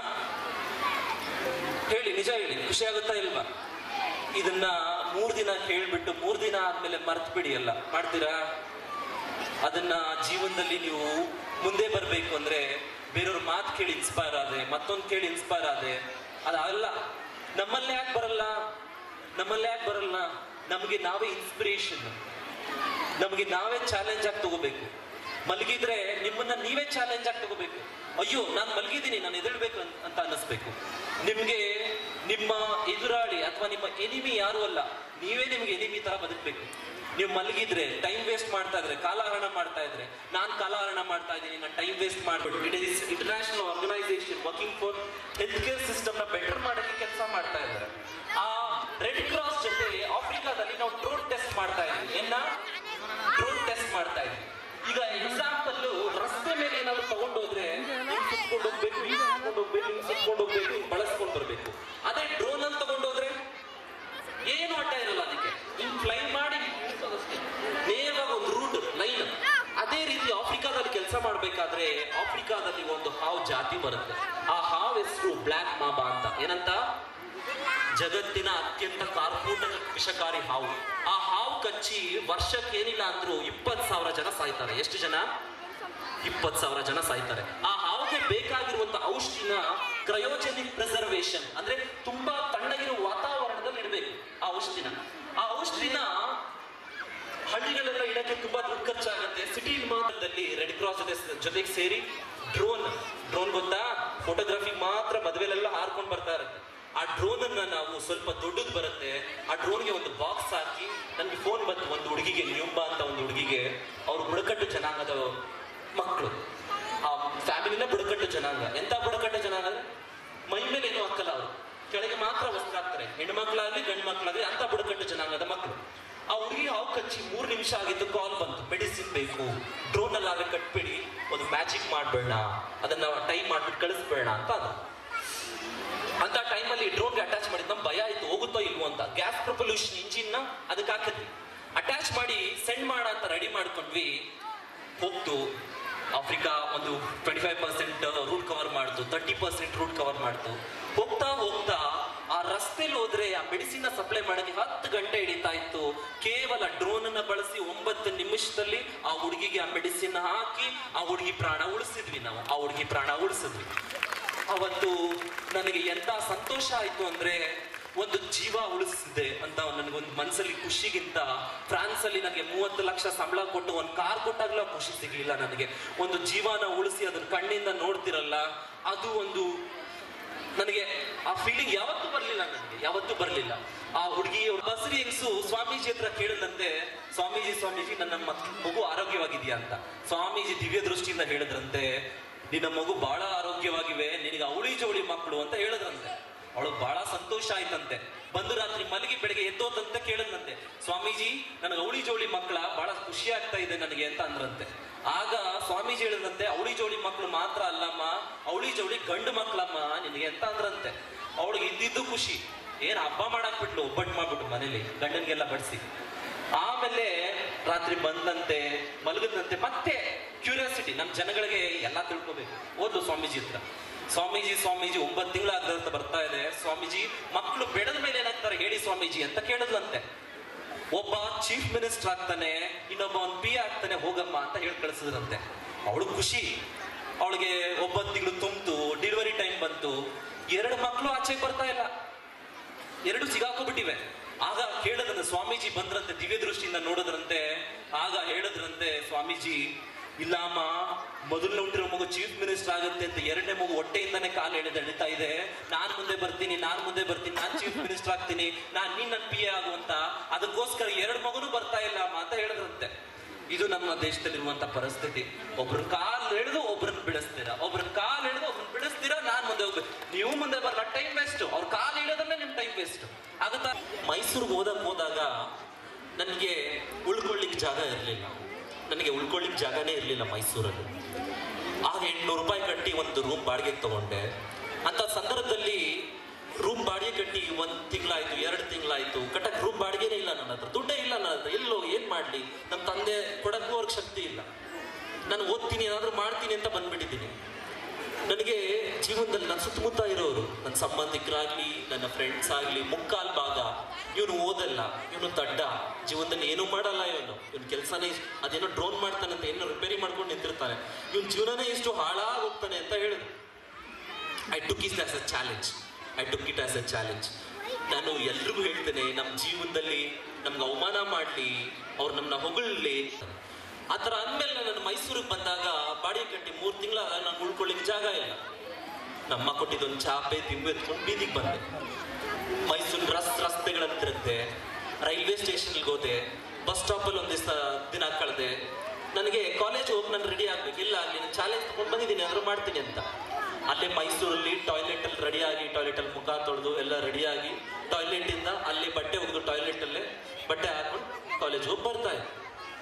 ಹೇಳಿ, ನಿಜ ಹೇಳಿ, ಖುಷಿ ಆಗುತ್ತಾ ಇಲ್ವಾ? ಇದನ್ನ ಮೂರ್ ದಿನ ಹೇಳ್ಬಿಟ್ಟು ಮೂರ್ ದಿನ ಆದ್ಮೇಲೆ ಮರ್ತ್ ಬಿಡಿ. ಎಲ್ಲ ಮಾಡ್ತೀರಾ? ಅದನ್ನ ಜೀವನದಲ್ಲಿ ನೀವು ಮುಂದೆ ಬರಬೇಕು ಅಂದ್ರೆ, ಬೇರೆಯವ್ರ ಮಾತು ಕೇಳಿ ಇನ್ಸ್ಪೈರ್ ಆದ್ರೆ, ಮತ್ತೊಂದು ಕೇಳಿ ಇನ್ಸ್ಪೈರ್ ಆದ್ರೆ ಅದಲ್ಲ. ನಮ್ಮಲ್ಲೇ ಯಾಕೆ ಬರಲ್ಲ? ನಮ್ಮಲ್ಲೇ ಯಾಕೆ ಬರಲ್ಲ? ನಮಗೆ ನಾವೇ ಇನ್ಸ್ಪಿರೇಷನ್, ನಮಗೆ ನಾವೇ ಚಾಲೆಂಜ್ ಆಗಿ ತಗೋಬೇಕು. ಮಲಗಿದ್ರೆ ನಿಮ್ಮನ್ನ ನೀವೇ ಚಾಲೆಂಜ್ ಆಗಿ ತಗೋಬೇಕು. ಅಯ್ಯೋ ನಾನು ಮಲಗಿದ್ದೀನಿ, ನಾನು ಎದುಳ್ಬೇಕು ಅಂತ ಅನ್ನಿಸ್ಬೇಕು. ನಿಮ್ಗೆ ನಿಮ್ಮ ಎದುರಾಳಿ ಅಥವಾ ನಿಮ್ಮ ಎನಿಮಿ ಯಾರು ಅಲ್ಲ, ನೀವೇ ನಿಮ್ಗೆ ಎನಿಮಿ ತರ ಬದುಕಬೇಕು. ನೀವು ಮಲಗಿದ್ರೆ, ಟೈಮ್ ವೇಸ್ಟ್ ಮಾಡ್ತಾ ಇದ್ರೆ, ಕಾಲಹರಣ ಮಾಡ್ತಾ ಇದ್ರೆ, ನಾನು ಕಾಲಹರಣ ಮಾಡ್ತಾ ಇದ್ದೀನಿ, ನಾನು ಟೈಮ್ ವೇಸ್ಟ್ ಮಾಡ್ಬಿಟ್ಟು, it is international organisation working for health care system ನ ಬೆಟರ್ ಮಾಡೋಕ್ಕೆ ಕೆಲಸ ಮಾಡ್ತಾ ಇದ್ದಾರೆ. ಆ ರೆಡ್ ಕ್ರಾಸ್ ಜೊತೆ ಆಫ್ರಿಕಾದಲ್ಲಿ ನಾವು ಡ್ರೋನ್ ಟೆಸ್ಟ್ ಮಾಡ್ತಾ ಇದ್ದೀವಿ. ಏನ ಡ್ರೋನ್ ಟೆಸ್ಟ್ ಮಾಡ್ತಾ ಇದ್ದೀವಿ. ಈಗ ಎಕ್ಸಾಂಪಲ್, ರಸ್ತೆ ಮೇಲೆ ಏನಾದ್ರು ತಗೊಂಡೋದ್ರೆ ಸುತ್ಕೊಂಡು ಹೋಗ್ಬೇಕು, ಸುತ್ಕೊಂಡು ಹೋಗ್ಬೇಕು, ಸುತ್ಕೊಂಡು ಹೋಗ್ಬೇಕು, ಬಳಸ್ಕೊಂಡು ಬರ್ಬೇಕು. ಅದೇ ಡ್ರೋನ್ ಅಂತ ತಗೊಂಡೋದ್ರೆ ಏನು ಅಡ್ಡ ಇರಲ್ಲ. ಅದಕ್ಕೆ ಹಿಂಗ್ ಫ್ಲೈ ಮಾಡಿ ನೇರವಾಗಿ ಒಂದು ರೂಟ್ ಲೈನ್. ಅದೇ ರೀತಿ ಆಫ್ರಿಕಾದಲ್ಲಿ ಕೆಲಸ ಮಾಡ್ಬೇಕಾದ್ರೆ, ಆಫ್ರಿಕಾದಲ್ಲಿ ಒಂದು ಹಾವು ಜಾತಿ ಬರುತ್ತೆ. ಆ ಹಾವು ಹೆಸರು ಬ್ಲ್ಯಾಕ್ ಮಾಬಾ ಅಂತ. ಏನಂತ? ಜಗತ್ತಿನ ಅತ್ಯಂತ ಕಾರ್ಪೂಟ ವಿಷಕಾರಿ ಹಾವು. ಆ ಹಾವು ಕಚ್ಚಿ ವರ್ಷಕ್ಕೆ ಏನಿಲ್ಲ ಅಂದ್ರೂ ಇಪ್ಪತ್ ಸಾವಿರ ಜನ ಸಾಯ್ತಾರೆ. ಎಷ್ಟು ಜನ? ಇಪ್ಪತ್ ಸಾವಿರ ಜನ ಸಾಯ್ತಾರೆ. ಆ ಹಾವಿಗೆ ಬೇಕಾಗಿರುವಂತ ಔಷಧಿನ ಕ್ರಯೋಜೆನಿಕ್ ಪ್ರಿಸರ್ವೇಶನ್ ಅಂದ್ರೆ ತುಂಬಾ ತಣ್ಣಗಿರುವ ವಾತಾವರಣದಲ್ಲಿ ಇಡಬೇಕು ಆ ಔಷಧಿನ. ಆ ಔಷಧಿನ ಹಳ್ಳಿಗಳೆಲ್ಲ ಇಡಕ್ಕೆ ತುಂಬಾ ದುಡ್ಡು ಖರ್ಚಾಗುತ್ತೆ. ಸಿಟಿ ಮಾತ್ರದಲ್ಲಿ ರೆಡ್ ಕ್ರಾಸ್ ಜೊತೆ ಜೊತೆಗೆ ಸೇರಿ ಡ್ರೋನ್ ಡ್ರೋನ್ ಗೊತ್ತಾ? ಫೋಟೋಗ್ರಫಿ ಮಾತ್ರ ಮದುವೆಲೆಲ್ಲ ಹಾರ್ಕೊಂಡು ಬರ್ತಾ ಇರುತ್ತೆ. ಆ ಡ್ರೋನ್ ಅನ್ನ ನಾವು ಸ್ವಲ್ಪ ದೊಡ್ಡದು ಬರುತ್ತೆ, ಆ ಡ್ರೋನ್ಗೆ ಒಂದು ಬಾಕ್ಸ್ ಹಾಕಿ, ನನ್ಗೆ ಫೋನ್ ಬಂತು ಒಂದು ಹುಡುಗಿಗೆ, ನ್ಯೂಂಬಾ ಅಂತ ಒಂದು ಹುಡುಗಿಗೆ, ಅವ್ರು ಬುಡಕಟ್ಟು ಜನಾಂಗದ ಮಕ್ಕಳು. ಆ ಫ್ಯಾಮಿಲಿನ ಬುಡಕಟ್ಟು ಜನಾಂಗ. ಎಂತ ಬುಡಕಟ್ಟು ಜನಾಂಗ? ಮೈ ಮೇಲೆ ಏನು ಹಾಕಲ್ಲ ಅವರು, ಕೆಳಗೆ ಮಾತ್ರ ವಸ್ತ್ರ ಹಾಕ್ತಾರೆ, ಹೆಣ್ಮಕ್ಳಾಗ್ಲಿ ಗಂಡು ಮಕ್ಳಾಗ್ಲಿ ಅಂತ ಬುಡಕಟ್ಟು ಜನಾಂಗದ ಮಕ್ಕಳು. ಆ ಹುಡುಗಿ ಹಾವು ಕಚ್ಚಿ ಮೂರು ನಿಮಿಷ ಆಗಿದ್ದು ಕಾಲ್ ಬಂತು, ಮೆಡಿಸಿನ್ ಬೇಕು, ಡ್ರೋನ್ ಅಲ್ಲಾದ್ರೆ ಕಟ್ಬೇಡಿ, ಒಂದು ಮ್ಯಾಜಿಕ್ ಮಾಡ್ಬೇಡ, ಅದನ್ನ ಟೈಮ್ ಮಾಡ್ಬಿಟ್ಟು ಕಳಿಸ್ಬೇಡ ಅಂತ ಅದು. ಅಂತ ಟೈಮಲ್ಲಿ ಡ್ರೋನ್ಗೆ ಅಟ್ಯಾಚ್ ಮಾಡಿದ್ ನಮ್ ಭಯ ಆಯ್ತು, ಹೋಗುತ್ತೋ ಇಲ್ವೋ ಅಂತ. ಗ್ಯಾಸ್ ಪ್ರೊಪಲ್ಯೂಷನ್ ಇಂಜಿನ್ ನ ಅದಕ್ಕೆ ಹಾಕಿದ್ವಿ, ಅಟ್ಯಾಚ್ ಮಾಡಿ ಸೆಂಡ್ ಮಾಡ ಅಂತ ರೆಡಿ ಮಾಡ್ಕೊಂಡ್ವಿ. ಹೋಗ್ತು ಆಫ್ರಿಕಾ ಒಂದು twenty five percent route cover ಮಾಡ್ತು, ತರ್ಟಿ ಪರ್ಸೆಂಟ್ ರೂಟ್ ಕವರ್ ಮಾಡ್ತು. ಹೋಗ್ತಾ ಹೋಗ್ತಾ ಆ ರಸ್ತೆಲಿ ಹೋದ್ರೆ ಆ ಮೆಡಿಸಿನ್ ಸಪ್ಲೈ ಮಾಡೋಕೆ ಹತ್ತು ಗಂಟೆ ಹಿಡಿತಾ ಇತ್ತು. ಕೇವಲ ಡ್ರೋನ್ ಅನ್ನ ಬಳಸಿ ಒಂಬತ್ತು ನಿಮಿಷದಲ್ಲಿ ಆ ಹುಡುಗಿಗೆ ಆ ಮೆಡಿಸಿನ್ ಹಾಕಿ ಆ ಹುಡುಗಿ ಪ್ರಾಣ ಉಳಿಸಿದ್ವಿ ನಾವು. ಆ ಹುಡುಗಿ ಪ್ರಾಣ ಉಳಿಸಿದ್ವಿ. ಅವತ್ತು ನನಗೆ ಎಂತ ಸಂತೋಷ ಆಯ್ತು ಅಂದ್ರೆ, ಒಂದು ಜೀವ ಉಳಿಸಿದೆ ಅಂತ ನನಗೊಂದು ಮನಸ್ಸಲ್ಲಿ ಖುಷಿಗಿಂತ, ಫ್ರಾನ್ಸ್ ಅಲ್ಲಿ ನನಗೆ ಮೂವತ್ತು ಲಕ್ಷ ಸಂಬಳ ಕೊಟ್ಟು ಒಂದು ಕಾರ್ ಕೊಟ್ಟಾಗ್ಲೂ ಖುಷಿ ಸಿಗ್ಲಿಲ್ಲ ನನಗೆ. ಒಂದು ಜೀವನ ಉಳಿಸಿ ಅದನ್ನ ಕಣ್ಣಿಂದ ನೋಡ್ತಿರಲ್ಲ, ಅದು ಒಂದು ನನಗೆ ಆ ಫೀಲಿಂಗ್ ಯಾವತ್ತೂ ಬರ್ಲಿಲ್ಲ, ನನಗೆ ಯಾವತ್ತೂ ಬರ್ಲಿಲ್ಲ. ಆ ಹುಡುಗಿ ಬಸರಿ ಹೆಂಗಸು ಸ್ವಾಮೀಜಿ ಹತ್ರ ಕೇಳಿದಂತೆ, ಸ್ವಾಮೀಜಿ ಸ್ವಾಮೀಜಿ ನನ್ನ ಮಗು ಆರೋಗ್ಯವಾಗಿದೆಯಾ ಅಂತ. ಸ್ವಾಮೀಜಿ ದಿವ್ಯ ದೃಷ್ಟಿಯಿಂದ ಹೇಳಿದ್ರಂತೆ, ನಿನ್ನ ಮಗು ಬಹಳ ಆರೋಗ್ಯವಾಗಿವೆ, ನಿನಗೆ ಅವಳಿ ಜವಳಿ ಮಕ್ಕಳು ಅಂತ ಹೇಳಿದ್ರಂತೆ. ಅವಳು ಬಹಳ ಸಂತೋಷ ಆಯ್ತಂತೆ. ಬಂದು ರಾತ್ರಿ ಮಲಗಿ ಬೆಳಗ್ಗೆ ಎದ್ದೋದಂತೆ ಕೇಳಿದ್ರಂತೆ, ಸ್ವಾಮೀಜಿ ನನಗೆ ಅವಳಿ ಜೋಳಿ ಮಕ್ಕಳ ಬಹಳ ಖುಷಿ ಆಗ್ತಾ ಇದೆ ನನಗೆ ಅಂತ ಅಂದ್ರಂತೆ. ಆಗ ಸ್ವಾಮೀಜಿ ಹೇಳಿದಂತೆ, ಅವಳಿ ಜೋಳಿ ಮಕ್ಕಳು ಮಾತ್ರ ಅಲ್ಲಮ್ಮ, ಅವಳಿ ಜೋಳಿ ಗಂಡು ಮಕ್ಕಳಮ್ಮ ನಿನಗೆ ಅಂತ ಅಂದ್ರಂತೆ. ಅವಳಿಗೆ ಇದ್ದಿದ್ದು ಖುಷಿ, ಏನ್ ಹಬ್ಬ ಮಾಡಕ್ ಬಿಟ್ಲು, ಒಬ್ಬಟ್ಟು ಮಾಡ್ಬಿಟ್ಟು ಮನೇಲಿ ಗಂಡನ್ಗೆಲ್ಲ ಬಡಿಸಿ. ಆಮೇಲೆ ರಾತ್ರಿ ಬಂದಂತೆ ಮಲಗದಂತೆ, ಮತ್ತೆ ಕ್ಯೂರಿಯಾಸಿಟಿ, ನಮ್ ಜನಗಳಿಗೆ ಎಲ್ಲ ತಿಳ್ಕೊಬೇಕು. ಓದ್ಲು ಸ್ವಾಮೀಜಿ ಹತ್ರ, ಸ್ವಾಮೀಜಿ ಸ್ವಾಮೀಜಿ ಒಂಬತ್ತು ತಿಂಗಳಾಗ್ದಂತ ಬರ್ತಾ ಇದೆ, ಸ್ವಾಮೀಜಿ ಮಕ್ಕಳು ಬೆಳೆದ ಮೇಲೆ ಏನಾಗ್ತಾರೆ ಹೇಳಿ ಸ್ವಾಮೀಜಿ ಅಂತ ಕೇಳಿದ್ಲಂತೆ. ಒಬ್ಬ ಚೀಫ್ ಮಿನಿಸ್ಟರ್ ಆಗ್ತಾನೆ, ಇನ್ನೊಬ್ಬ ಒಂದು ಪಿ ಆಗ್ತಾನೆ, ಹೋಗಮ್ಮ ಅಂತ ಹೇಳಿ ಕಳಿಸಿದ್ರಂತೆ. ಅವಳು ಖುಷಿ, ಅವಳಿಗೆ ಒಂಬತ್ತು ತಿಂಗಳು ತುಂಬಿತು, ಡೆಲಿವರಿ ಟೈಮ್ ಬಂತು, ಎರಡು ಮಕ್ಕಳು ಆಚೆಗೆ ಬರ್ತಾ ಇಲ್ಲ, ಎರಡು ಸಿಗಾಕೋಬಿಟ್ಟಿವೆ. ಆಗ ಕೇಳದಂತೆ, ಸ್ವಾಮೀಜಿ ಬಂದ್ರಂತೆ, ದಿವ್ಯ ದೃಷ್ಟಿಯಿಂದ ನೋಡಿದ್ರಂತೆ. ಆಗ ಹೇಳಿದ್ರಂತೆ ಸ್ವಾಮೀಜಿ, ಇಲ್ಲ ಅಮ್ಮ, ಮೊದಲನೇ ಹುಟ್ಟಿರೋ ಮಗು ಚೀಫ್ ಮಿನಿಸ್ಟರ್ ಆಗುತ್ತೆ ಅಂತ ಎರಡನೇ ಮಗು ಹೊಟ್ಟೆಯಿಂದಾನೆ ಕಾಲು ಎಳೆದು ಎಳಿತಾ ಇದೆ, ನಾನ್ ಮುಂದೆ ಬರ್ತೀನಿ ನಾನ್ ಮುಂದೆ ಬರ್ತೀನಿ ನಾನ್ ಚೀಫ್ ಮಿನಿಸ್ಟರ್ ಆಗ್ತೀನಿ, ನಾನ್ ನೀನ್ ನನ್ ಪಿ ಎ ಆಗುವಂತ, ಅದಕ್ಕೋಸ್ಕರ ಎರಡು ಮಗುನು ಬರ್ತಾ ಇಲ್ಲ ಅಮ್ಮ ಅಂತ ಹೇಳಿದ್ರಂತೆ. ಇದು ನಮ್ಮ ದೇಶದಲ್ಲಿರುವಂತ ಪರಿಸ್ಥಿತಿ. ಒಬ್ರನ್ನ ಕಾಲ್ ಎಳೆದು ಒಬ್ರನ್ನ ಬಿಡಿಸ್ತೀರಾ, ಒಬ್ರನ್ನ ಕಾಲ್ ಎಳೆದು ಒಬ್ರನ್ನ ಬಿಡಿಸ್ತೀರಾ, ನಾನ್ ಮುಂದೆ ಹೋಗ್ಬೇಕು, ನೀವು ಮುಂದೆ ಬರಲ್ಲ, ಟೈಮ್ ವೇಸ್ಟ್. ಅವ್ರ ಕಾಲ್ ಇಳೋದನ್ನೇ ನಿಮ್ ಟೈಮ್ ವೇಸ್ಟ್ ಆಗುತ್ತಾ. ಮೈಸೂರಿಗೆ ಓದಕ್ ಹೋದಾಗ ನನಗೆ ಉಳ್ಕೊಳ್ಳಿಕ್ ಜಾಗ ಇರಲಿಲ್ಲ, ನನಗೆ ಉಳ್ಕೊಳ್ಳಿಕ್ ಜಾಗನೇ ಇರಲಿಲ್ಲ ಮೈಸೂರಲ್ಲಿ. ಆಗ ಎಂಟ್ನೂರು ರೂಪಾಯಿ ಕಟ್ಟಿ ಒಂದು ರೂಮ್ ಬಾಡಿಗೆಗೆ ತಗೊಂಡೆ. ಅಂತ ಸಂದರ್ಭದಲ್ಲಿ ರೂಮ್ ಬಾಡಿಗೆ ಕಟ್ಟಿ ಒಂದ್ ತಿಂಗಳಾಯ್ತು, ಎರಡು ತಿಂಗಳಾಯ್ತು, ಕಟ್ಟಕ್ ರೂಮ್ ಬಾಡಿಗೆನೇ ಇಲ್ಲ ನನ್ನ ಹತ್ರ, ದುಡ್ಡೇ ಇಲ್ಲ ನನ್ನ ಹತ್ರ. ಎಲ್ಲೋ ಏನ್ ಮಾಡ್ಲಿ, ನಮ್ಮ ತಂದೆ ಕೊಡಕ್ಕೂ ಅವ್ರಿಗೆ ಶಕ್ತಿ ಇಲ್ಲ. ನಾನು ಓದ್ತೀನಿ ಏನಾದ್ರೂ ಮಾಡ್ತೀನಿ ಅಂತ ಬಂದ್ಬಿಟ್ಟಿದ್ದೀನಿ. ನನಗೆ ಜೀವನದಲ್ಲಿ ನನ್ನ ಸುತ್ತಮುತ್ತ ಇರೋರು, ನನ್ನ ಸಂಬಂಧಿಕರಾಗ್ಲಿ ನನ್ನ ಫ್ರೆಂಡ್ಸ್ ಆಗ್ಲಿ, ಮುಕ್ಕಾಲ್ ಭಾಗ ಇವನು ಓದಲ್ಲ, ಇವನು ದಡ್ಡ, ಜೀವನದಲ್ಲಿ ಏನೂ ಮಾಡಲ್ಲ, ಇವನು ಇವನ್ ಕೆಲಸನೇ ಅದೇನೋ ಡ್ರೋನ್ ಮಾಡ್ತಾನಂತ, ಏನೋ ರಿಪೇರಿ ಮಾಡ್ಕೊಂಡು ನಿಂತಿರ್ತಾನೆ, ಇವನ್ ಜೀವನನೇ ಇಷ್ಟು ಹಾಳಾಗಿ ಹೋಗ್ತಾನೆ ಅಂತ ಹೇಳಿದ್ರು. I took it as a challenge I took it as a challenge ನಾನು ಎಲ್ರಿಗೂ ಹೇಳ್ತೇನೆ, ನಮ್ಮ ಜೀವನದಲ್ಲಿ ನಮ್ಗೆ ಅವಮಾನ ಮಾಡಲಿ, ಅವ್ರು ನಮ್ಮನ್ನ ಹೊಗಳಲಿ, ಆ ಥರ ಅಂದಮೇಲೆ ನಾನು ಮೈಸೂರಿಗೆ ಬಂದಾಗ ಬಾಡಿಗೆ ಕಟ್ಟಿ ಮೂರು ತಿಂಗಳಾಗ ನಾನು ಉಳ್ಕೊಳ್ಳಿಕ್ಕೆ ಜಾಗ ಇಲ್ಲ. ನಮ್ಮ ಕೊಟ್ಟಿದ್ದೊಂದು ಚಾಪೆ ತಿಂಬು ಎತ್ಕೊಂಡು ಬೀದಿಗೆ ಬಂದೆ. ಮೈಸೂರು ರಸ್ ರಸ್ತೆಗಳಂತಿರುತ್ತೆ, ರೈಲ್ವೆ ಸ್ಟೇಷನ್ಗೆ ಹೋದೆ, ಬಸ್ ಸ್ಟಾಪಲ್ಲಿ ಒಂದು ದಿವಸ ದಿನ ಕಳೆದೆ. ನನಗೆ ಕಾಲೇಜ್ ಹೋಗಿ ನಾನು ರೆಡಿ ಆಗ್ಬೇಕು, ಇಲ್ಲ ಅಲ್ಲಿ ನಾನು ಚಾಲೆಂಜ್ ತಗೊಂಡು ಬಂದಿದ್ದೀನಿ ಆದರೂ ಮಾಡ್ತೀನಿ ಅಂತ. ಅಲ್ಲೇ ಮೈಸೂರಲ್ಲಿ ಟಾಯ್ಲೆಟಲ್ಲಿ ರೆಡಿಯಾಗಿ, ಟಾಯ್ಲೆಟಲ್ಲಿ ಮುಖ ತೊಳೆದು ಎಲ್ಲ ರೆಡಿಯಾಗಿ, ಟಾಯ್ಲೆಟಿಂದ ಅಲ್ಲಿ ಬಟ್ಟೆ ಒಗೆದು ಟಾಯ್ಲೆಟಲ್ಲೇ ಬಟ್ಟೆ ಹಾಕೊಂಡು ಕಾಲೇಜ್ ಹೋಗಿ ಬರ್ತಾ ಇದ್ದೆ.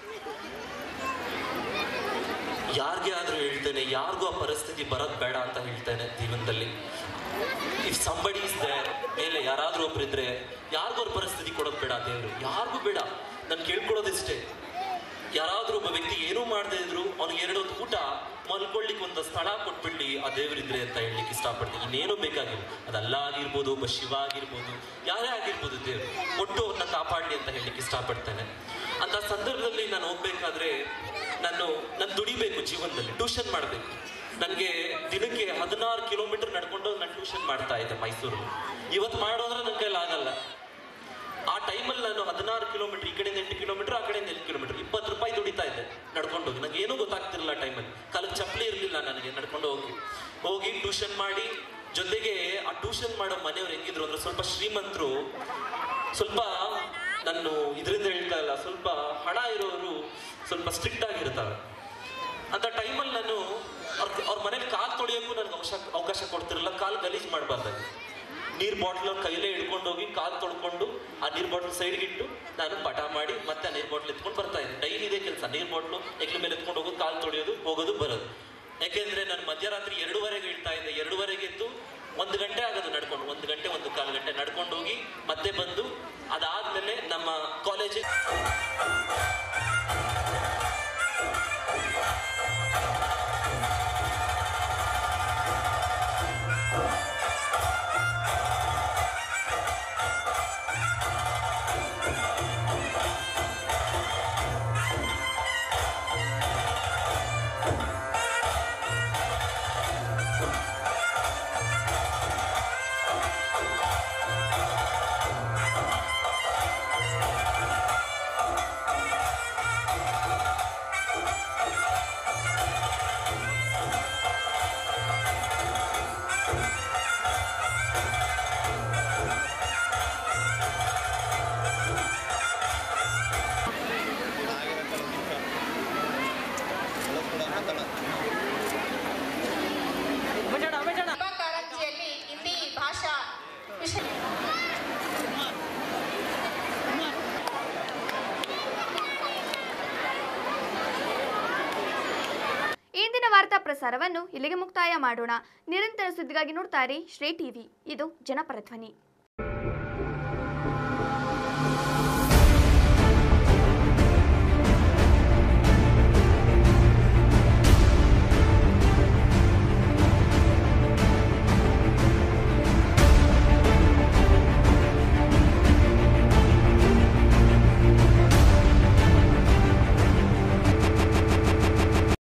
ಯಾರಿಗೆ ಆದ್ರೂ ಹೇಳ್ತೇನೆ, ಯಾರಿಗೂ ಆ ಪರಿಸ್ಥಿತಿ ಬರೋದು ಬೇಡ ಅಂತ ಹೇಳ್ತೇನೆ ಜೀವನದಲ್ಲಿ. ಇಫ್ ಸಂಬಡಿ ಇಸ್ ದೇರ್, ಮೇಲೆ ಯಾರಾದ್ರೂ ಒಬ್ರಿದ್ರೆ ಯಾರಿಗೂ ಅವ್ರ ಪರಿಸ್ಥಿತಿ ಕೊಡೋದು ಬೇಡ ದೇವರು, ಯಾರಿಗೂ ಬೇಡ. ನಾನು ಕೇಳ್ಕೊಡೋದಿಷ್ಟೇ, ಯಾರಾದ್ರೂ ಒಬ್ಬ ವ್ಯಕ್ತಿ ಏನೂ ಮಾಡದೇ ಇದ್ರು ಅವ್ನಿಗೆ ಎರಡೊಂದು ಊಟ ಮಲ್ಕೊಳ್ಳಿಕ್ಕೆ ಒಂದು ಸ್ಥಳ ಕೊಟ್ಬಿಡ್ಲಿ ಆ ದೇವರಿದ್ರೆ ಅಂತ ಹೇಳಲಿಕ್ಕೆ ಇಷ್ಟಪಡ್ತೀನಿ. ಇನ್ನೇನು ಬೇಕಾಗಿಲ್ಲ, ಅದಲ್ಲ ಆಗಿರ್ಬೋದು, ಒಬ್ಬ ಶಿವ ಆಗಿರ್ಬೋದು, ಯಾರೇ ಆಗಿರ್ಬೋದು, ದೇವರು ಒಟ್ಟು ಅವ್ರನ್ನ ಕಾಪಾಡಲಿ ಅಂತ ಹೇಳಲಿಕ್ಕೆ ಇಷ್ಟಪಡ್ತೇನೆ. ಅಂತ ಸಂದರ್ಭದಲ್ಲಿ ನಾನು ಹೋಗ್ಬೇಕಾದ್ರೆ ನಾನು ನಾನು ದುಡಿಬೇಕು, ಜೀವನದಲ್ಲಿ ಟ್ಯೂಷನ್ ಮಾಡಬೇಕು. ನನಗೆ ದಿನಕ್ಕೆ ಹದಿನಾರು ಕಿಲೋಮೀಟರ್ ನಡ್ಕೊಂಡು ನಾನು ಟ್ಯೂಷನ್ ಮಾಡ್ತಾ ಇದ್ದೆ ಮೈಸೂರಲ್ಲಿ. ಇವತ್ತು ಮಾಡೋದ್ರೆ ನನ್ನ ಕೈಲಿ ಆಗಲ್ಲ. ಆ ಟೈಮಲ್ಲಿ ನಾನು ಹದಿನಾರು ಕಿಲೋಮೀಟರ್, ಈ ಕಡೆಯಿಂದ ಎಂಟು ಕಿಲೋಮೀಟರ್, ಆ ಕಡೆಯಿಂದ ಎಂಟು ಕಿಲೋಮೀಟರ್, ಇಪ್ಪತ್ತು ರೂಪಾಯಿ ದುಡಿತಾ ಇದ್ದೆ ನಡ್ಕೊಂಡು ಹೋಗಿ. ನನಗೆ ಏನೂ ಗೊತ್ತಾಗ್ತಿರಲಿಲ್ಲ ಟೈಮಲ್ಲಿ, ಕಾಲಕ್ಕೆ ಚಪ್ಪಲಿ ಇರಲಿಲ್ಲ ನನಗೆ ನಡ್ಕೊಂಡು ಹೋಗಿ ಹೋಗಿ ಟ್ಯೂಷನ್ ಮಾಡಿ. ಜೊತೆಗೆ ಆ ಟ್ಯೂಷನ್ ಮಾಡೋ ಮನೆಯವ್ರು ಹೆಂಗಿದ್ರು ಅಂದ್ರೆ ಸ್ವಲ್ಪ ಶ್ರೀಮಂತರು, ಸ್ವಲ್ಪ ನಾನು ಇದರಿಂದ ಹೇಳ್ತಾ ಇಲ್ಲ, ಸ್ವಲ್ಪ ಹಣ ಇರೋರು ಸ್ವಲ್ಪ ಸ್ಟ್ರಿಕ್ಟ್ ಆಗಿರ್ತಾರೆ. ಅಂತ ಟೈಮಲ್ಲಿ ನಾನು ಅವ್ರ ಅವ್ರ ಮನೇಲಿ ಕಾಲು ತೊಳೆಯೋಕ್ಕೂ ನನಗೆ ಅವಕಾಶ ಅವಕಾಶ ಕೊಡ್ತಿರಲಿಲ್ಲ, ಕಾಲು ಗಲೀಜು ಮಾಡಬಾರ್ದಾಗಿ. ನೀರು ಬಾಟ್ಲ್ ಕೈಲೇ ಹಿಡ್ಕೊಂಡು ಹೋಗಿ ಕಾಲು ತೊಳ್ಕೊಂಡು ಆ ನೀರು ಬಾಟ್ಲ್ ಸೈಡ್ಗೆ ಇಟ್ಟು ನಾನು ಪಟ ಮಾಡಿ ಮತ್ತೆ ಆ ನೀರು ಬಾಟ್ಲ್ ಎತ್ಕೊಂಡು ಬರ್ತಾ ಇದ್ದೆ. ಡೈಲಿ ಇದೇ ಕೆಲಸ, ನೀರು ಬಾಟ್ಲು ಎಕ್ಲ ಮೇಲೆ ಎತ್ಕೊಂಡು ಹೋಗೋದು, ಕಾಲು ತೊಳೆಯೋದು, ಹೋಗೋದು ಬರೋದು. ಯಾಕೆಂದ್ರೆ ನಾನು ಮಧ್ಯರಾತ್ರಿ ಎರಡೂವರೆಗೆ ಇಡ್ತಾ ಇದ್ದೆ. ಎರಡೂವರೆಗೆ ಎದ್ದು ಒಂದು ಗಂಟೆ ಆಗೋದು ನಡ್ಕೊಂಡು, ಒಂದು ಗಂಟೆ ಒಂದು ಕಾಲು ಗಂಟೆ ನಡ್ಕೊಂಡು ಹೋಗಿ ಮತ್ತೆ ಬಂದು ಅದಾದ್ಮೇಲೆ ನಮ್ಮ ಕಾಲೇಜಿಗೆ ಹಿಂದಿ ಭಾಷಾ ವಿಷಯ ಇಂದಿನ ವಾರ್ತಾ ಪ್ರಸಾರವನ್ನು ಇಲ್ಲಿಗೆ ಮುಕ್ತಾಯ ಮಾಡೋಣ. ನಿರಂತರ ಸುದ್ದಿಗಾಗಿ ನೋಡ್ತಾರೆ ಶ್ರೀ ಟಿವಿ, ಇದು ಜನಪರ ಧ್ವನಿ.